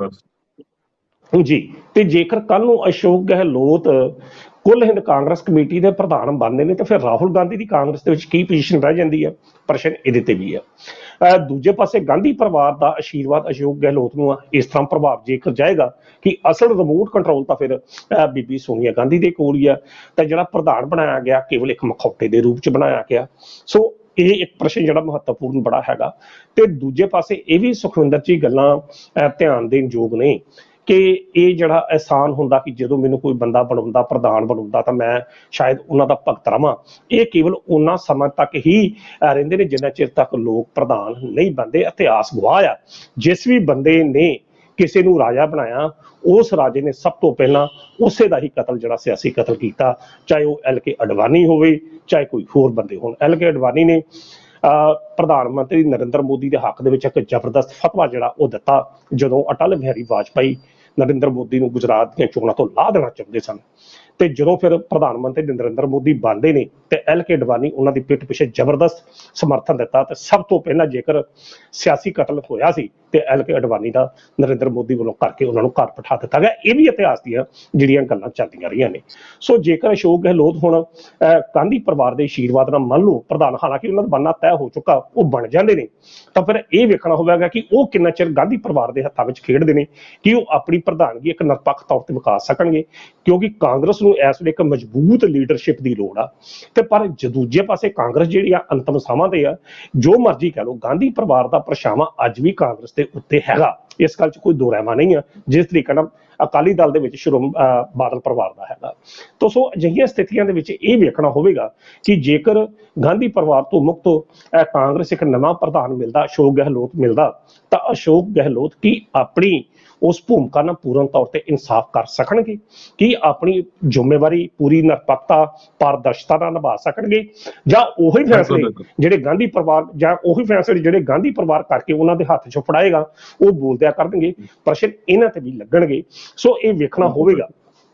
ਬਸ ਜੀ। ਤੇ ਜੇਕਰ ਕੱਲ ਨੂੰ ਅਸ਼ੋਕ ਗਹਿਲੋਤ ਕੁੱਲ ਹਿੰਦ ਕਾਂਗਰਸ ਕਮੇਟੀ ਦੇ ਪ੍ਰਧਾਨ ਬਣਦੇ ਨੇ ਤਾਂ ਫਿਰ ਰਾਹੁਲ ਗਾਂਧੀ ਦੀ ਕਾਂਗਰਸ ਦੇ ਵਿੱਚ ਕੀ ਪੋਜੀਸ਼ਨ ਰਹਿ ਜਾਂਦੀ ਹੈ? ਪ੍ਰਸ਼ਨ ਇਹਦੇ ਤੇ ਵੀ ਹੈ। ਅਹ ਦੂਜੇ ਪਾਸੇ ਗਾਂਧੀ ਪਰਿਵਾਰ ਦਾ ਆਸ਼ੀਰਵਾਦ ਅਸ਼ੋਕ ਗਹਿਲੋਤ ਨੂੰ ਇਸ ਤਰ੍ਹਾਂ ਪ੍ਰਭਾਵ ਜੇਕਰ ਜਾਏਗਾ ਕਿ ਅਸਲ ਰਿਮੋਟ ਕੰਟਰੋਲ ਤਾਂ ਫਿਰ ਬੀਬੀ ਸੋਨੀਆ ਗਾਂਧੀ ਦੇ ਕੋਲ ਹੀ ਆ। ਤਾਂ ਜਿਹੜਾ ਪ੍ਰਧਾਨ ਬਣਾਇਆ ਗਿਆ ਕੇਵਲ ਇੱਕ ਮਖੌਟੇ ਦੇ ਰੂਪ ਚ ਬਣਾਇਆ ਗਿਆ। ਸੋ ਇਹ ਇੱਕ ਪ੍ਰਸ਼ਨ ਜਿਹੜਾ ਮਹੱਤਵਪੂਰਨ ਬੜਾ ਹੈਗਾ। ਤੇ ਦੂਜੇ ਪਾਸੇ ਇਹ ਵੀ ਸੁਖਵਿੰਦਰ ਜੀ ਗੱਲਾਂ ਧਿਆਨ ਦੇਣ ਯੋਗ ਨੇ ਕਿ ਇਹ ਜਿਹੜਾ ਅਹਿਸਾਨ ਹੁੰਦਾ ਕਿ ਜਦੋਂ ਮੈਨੂੰ ਕੋਈ ਬੰਦਾ ਬਣਾਉਂਦਾ, ਪ੍ਰਧਾਨ ਬਣਾਉਂਦਾ ਤਾਂ ਮੈਂ ਸ਼ਾਇਦ ਉਹਨਾਂ ਦਾ ਭਗਤ ਰਵਾਂ, ਇਹ ਕੇਵਲ ਉਹਨਾਂ ਸਮਾਂ ਤੱਕ ਹੀ ਰਹਿੰਦੇ ਨੇ ਜਿੰਨਾ ਚਿਰ ਤੱਕ ਲੋਕ ਪ੍ਰਧਾਨ ਨਹੀਂ ਬਣਦੇ। ਇਤਿਹਾਸ ਗਵਾਹ ਆ, ਜਿਸ ਵੀ ਬੰਦੇ ਨੇ ਕਿਸੇ ਨੂੰ ਰਾਜਾ ਬਣਾਇਆ ਉਸ ਰਾਜੇ ਨੇ ਸਭ ਤੋਂ ਪਹਿਲਾਂ ਉਸੇ ਦਾ ਹੀ ਕਤਲ ਜਿਹੜਾ ਸਿਆਸੀ ਕਤਲ ਕੀਤਾ, ਚਾਹੇ ਉਹ ਐਲ ਕੇ ਅਡਵਾਨੀ ਹੋਵੇ ਚਾਹੇ ਕੋਈ ਹੋਰ ਬੰਦੇ ਹੋਣ। ਐਲ ਕੇ ਅਡਵਾਨੀ ਨੇ ਅਹ ਪ੍ਰਧਾਨ ਮੰਤਰੀ ਨਰਿੰਦਰ ਮੋਦੀ ਦੇ ਹੱਕ ਦੇ ਵਿੱਚ ਇੱਕ ਜ਼ਬਰਦਸਤ ਫਤਵਾ ਜਿਹੜਾ ਉਹ ਦਿੱਤਾ ਜਦੋਂ ਅਟਲ ਬਿਹਾਰੀ ਵਾਜਪਾਈ ਨਰਿੰਦਰ ਮੋਦੀ ਨੂੰ ਗੁਜਰਾਤ ਦੀਆਂ ਚੋਣਾਂ ਤੋਂ ਲਾਹ ਦੇਣਾ ਚਾਹੁੰਦੇ ਸਨ। ਤੇ ਜਦੋਂ ਫਿਰ ਪ੍ਰਧਾਨ ਮੰਤਰੀ ਨਰਿੰਦਰ ਮੋਦੀ ਬਣਦੇ ਨੇ ਤੇ ਐਲ ਕੇ ਅਡਵਾਨੀ ਉਹਨਾਂ ਦੀ ਪਿੱਠ ਪਿੱਛੇ ਜ਼ਬਰਦਸਤ ਸਮਰਥਨ ਦਿੱਤਾ। ਤੇ ਸਭ ਤੋਂ ਪਹਿਲਾਂ ਜੇਕਰ ਸਿਆਸੀ ਕਤਲ ਹੋਇਆ ਸੀ ਤੇ ਐਲ ਕੇ ਅਡਵਾਨੀ ਦਾ ਨਰਿੰਦਰ ਮੋਦੀ ਵੱਲੋਂ ਕਰਕੇ ਉਹਨਾਂ ਨੂੰ ਘਰ ਬਿਠਾ ਦਿੱਤਾ ਗਿਆ। ਇਹ ਵੀ ਇਤਿਹਾਸ ਦੀਆਂ ਜਿਹੜੀਆਂ ਗੱਲਾਂ ਚੱਲਦੀਆਂ ਰਹੀਆਂ ਨੇ। ਸੋ ਜੇਕਰ ਅਸ਼ੋਕ ਗਹਿਲੋਤ ਹੁਣ ਗਾਂਧੀ ਪਰਿਵਾਰ ਦੇ ਆਸ਼ੀਰਵਾਦ ਨਾਲ ਮੰਨ ਲਓ ਪ੍ਰਧਾਨ, ਹਾਲਾਂਕਿ ਉਹਨਾਂ ਦਾ ਬਣਨਾ ਤੈਅ ਹੋ ਚੁੱਕਾ, ਉਹ ਬਣ ਜਾਂਦੇ ਨੇ, ਤਾਂ ਫਿਰ ਇਹ ਵੇਖਣਾ ਹੋਵੇਗਾ ਕਿ ਉਹ ਕਿੰਨਾ ਚਿਰ ਗਾਂਧੀ ਪਰਿਵਾਰ ਦੇ ਹੱਥਾਂ ਵਿੱਚ ਖੇਡਦੇ ਨੇ ਕਿ ਉਹ ਆਪਣੀ ਪ੍ਰਧਾਨਗੀ ਇੱਕ ਨਿਰਪੱਖ ਤੌਰ ਤੇ ਵਿਕਾ ਸਕਣਗੇ। ਕਿਉਂਕਿ ਕਾਂਗਰਸ ਨੂੰ ਇਸ ਵੇਲੇ ਇੱਕ ਮਜ਼ਬੂਤ ਲੀਡਰਸ਼ਿਪ ਦੀ ਲੋੜ ਆ। ਤੇ ਪਰ ਦੂਜੇ ਪਾਸੇ ਕਾਂਗਰਸ ਜਿਹੜੀ ਆ ਅੰਤਮ ਸਾਹਾਂ ਤੇ ਆ, ਜੋ ਮਰਜ਼ੀ ਕਹਿ ਲਓ, ਗਾਂਧੀ ਪਰਿਵਾਰ ਦਾ ਪਰਛਾਵਾਂ ਅੱਜ ਵੀ ਕਾਂਗਰਸ ਦੇ ਉੱਤੇ ਹੈਗਾ, ਇਸ ਗੱਲ 'ਚ ਕੋਈ ਦੋ ਰਹਿਮਾ ਨਹੀਂ ਆ, ਜਿਸ ਤਰੀਕੇ ਨਾਲ ਅਕਾਲੀ ਦਲ ਦੇ ਵਿੱਚ ਸ਼੍ਰੋਮਣੀ ਬਾਦਲ ਪਰਿਵਾਰ ਦਾ ਹੈਗਾ। ਤਾਂ ਸੋ ਅਜਿਹੀਆਂ ਸਥਿਤੀਆਂ ਦੇ ਵਿੱਚ ਇਹ ਵੇਖਣਾ ਹੋਵੇਗਾ ਕਿ ਜੇਕਰ ਗਾਂਧੀ ਪਰਿਵਾਰ ਤੋਂ ਮੁਕਤ ਕਾਂਗਰਸ ਇੱਕ ਨਵਾਂ ਪ੍ਰਧਾਨ ਮਿਲਦਾ, ਅਸ਼ੋਕ ਗਹਿਲੋਤ ਮਿਲਦਾ, ਤਾਂ ਅਸ਼ੋਕ ਗਹਿਲੋਤ ਕੀ ਆਪਣੀ ਉਸ ਭੂਮਿਕਾ ਨਾਲ ਪੂਰਨ ਤੌਰ ਤੇ ਇਨਸਾਫ ਕਰ ਸਕਣਗੇ? ਕੀ ਆਪਣੀ ਜ਼ਿੰਮੇਵਾਰੀ ਪੂਰੀ ਨਿਰਪੱਖਤਾ ਪਾਰਦਰਸ਼ਤਾ ਨਾਲ ਨਿਭਾ ਸਕਣਗੇ? ਜਾਂ ਉਹੀ ਫੈਸਲੇ ਜਿਹੜੇ ਗਾਂਧੀ ਪਰਿਵਾਰ ਜਾਂ ਉਹੀ ਫੈਸਲੇ ਜਿਹੜੇ ਗਾਂਧੀ ਪਰਿਵਾਰ ਕਰਕੇ ਉਹਨਾਂ ਦੇ ਹੱਥ 'ਚ ਫੜਾਏਗਾ ਉਹ ਬੋਲਦਿਆ ਕਰਨਗੇ? ਪ੍ਰਸ਼ਨ ਇਹਨਾਂ ਤੇ ਵੀ ਲੱਗਣਗੇ। ਸੋ ਇਹ ਵੇਖਣਾ ਹੋਵੇਗਾ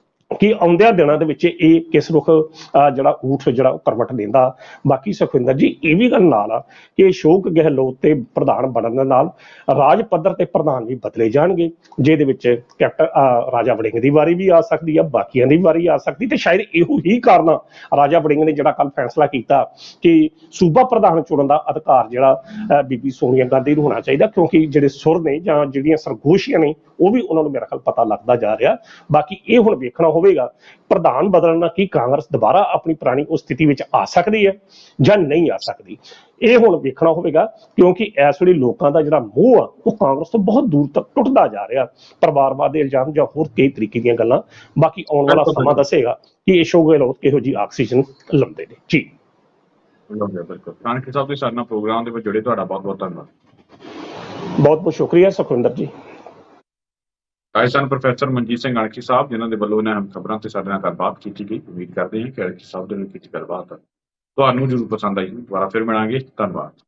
ਕਿ ਆਉਂਦਿਆਂ ਦਿਨਾਂ ਦੇ ਵਿੱਚ ਇਹ ਕਿਸ ਰੁਖ ਜਿਹੜਾ ਊਠ ਜਿਹੜਾ ਉਹ ਕਰਵਟ ਲੈਂਦਾ। ਬਾਕੀ ਸੁਖਵਿੰਦਰ ਜੀ, ਇਹ ਵੀ ਗੱਲ ਨਾਲ ਆ ਕਿ ਅਸ਼ੋਕ ਗਹਿਲੋਤ ਤੇ ਪ੍ਰਧਾਨ ਬਣਨ ਦੇ ਨਾਲ ਰਾਜ ਪੱਧਰ ਤੇ ਪ੍ਰਧਾਨ ਵੀ ਬਦਲੇ ਜਾਣਗੇ, ਜਿਹਦੇ ਵਿੱਚ ਕੈਪਟਨ ਰਾਜਾ ਵੜਿੰਗ ਦੀ ਵਾਰੀ ਵੀ ਆ ਸਕਦੀ ਆ, ਬਾਕੀਆਂ ਦੀ ਵਾਰੀ ਆ ਸਕਦੀ। ਤੇ ਸ਼ਾਇਦ ਇਹੋ ਹੀ ਕਾਰਨ ਆ ਰਾਜਾ ਵੜਿੰਗ ਨੇ ਜਿਹੜਾ ਕੱਲ ਫੈਸਲਾ ਕੀਤਾ ਕਿ ਸੂਬਾ ਪ੍ਰਧਾਨ ਚੁਣਨ ਦਾ ਅਧਿਕਾਰ ਜਿਹੜਾ ਬੀਬੀ ਸੋਨੀਆ ਗਾਂਧੀ ਨੂੰ ਹੋਣਾ ਚਾਹੀਦਾ, ਕਿਉਂਕਿ ਜਿਹੜੇ ਸੁਰ ਨੇ ਜਾਂ ਜਿਹੜੀਆਂ ਸਰਗੋਸ਼ੀਆਂ ਨੇ ਉਹ ਵੀ ਉਹਨਾਂ ਨੂੰ ਮੇਰਾ ਖਿਆਲ ਪਤਾ ਲੱਗਦਾ ਜਾ ਰਿਹਾ। ਬਾਕੀ ਇਹ ਹੁਣ ਵੇਖਣਾ ਹੋਵੇਗਾ ਪ੍ਰਧਾਨ ਬਦਲਣ ਨਾਲ ਕੀ ਕਾਂਗਰਸ ਦੁਬਾਰਾ ਆਪਣੀ ਪੁਰਾਣੀ ਉਸ ਸਥਿਤੀ ਵਿੱਚ ਆ ਸਕਦੀ ਹੈ ਜਾਂ ਨਹੀਂ ਆ ਸਕਦੀ, ਇਹ ਹੁਣ ਵੇਖਣਾ ਹੋਵੇਗਾ। ਕਿਉਂਕਿ ਇਸ ਵੇਲੇ ਲੋਕਾਂ ਦਾ ਜਿਹੜਾ ਮੋਹ ਆ ਉਹ ਕਾਂਗਰਸ ਤੋਂ ਬਹੁਤ ਦੂਰ ਤੱਕ ਟੁੱਟਦਾ ਜਾ ਰਿਹਾ, ਪਰਿਵਾਰਵਾਦ ਦੇ ਇਲਜ਼ਾਮ ਜਾਂ ਹੋਰ ਕਈ ਤਰੀਕੇ ਦੀਆਂ ਗੱਲਾਂ। ਬਾਕੀ ਆਉਣ ਵਾਲਾ ਸਮਾਂ ਦੱਸੇਗਾ ਕਿ ਅਸ਼ੋਕ ਗਹਿਲੋਤ ਕਿਹੋ ਜਿਹੀ ਆਕਸੀਜਨ ਲਾਉਂਦੇ ਨੇ। ਜੀ ਬਿਲਕੁਲ, ਕਾਨਕੀ ਸਾਹਿਬ ਦੇ ਸਾਡੇ ਨਾਲ ਪ੍ਰੋਗਰਾਮ ਦੇ ਵਿੱਚ ਜੁੜੇ, ਤੁਹਾਡਾ ਬਹੁਤ ਬਹੁਤ ਧੰਨਵਾਦ। ਬਹੁਤ ਬਹੁਤ ਸ਼ੁਕਰੀਆ ਸੁਖਵਿੰਦਰ ਜੀ। ਆਏ ਸਨ ਪ੍ਰੋਫੈਸਰ ਮਨਜੀਤ ਸਿੰਘ ਅਣਖੀ ਸਾਹਿਬ, ਜਿਨ੍ਹਾਂ ਦੇ ਵੱਲੋਂ ਇਹਨਾਂ ਖਬਰਾਂ ਤੇ ਸਾਡੇ ਨਾਲ ਗੱਲਬਾਤ ਕੀਤੀ ਗਈ। ਉਮੀਦ ਕਰਦੇ ਹਾਂ ਕਿ ਅਣਖੀ ਸਾਹਿਬ ਦੇ ਨਾਲ ਕੀਤੀ ਗੱਲਬਾਤ ਤੁਹਾਨੂੰ ਜ਼ਰੂਰ ਪਸੰਦ ਆਈ। ਦੁਬਾਰਾ ਫਿਰ ਮਿਲਾਂਗੇ। ਧੰਨਵਾਦ।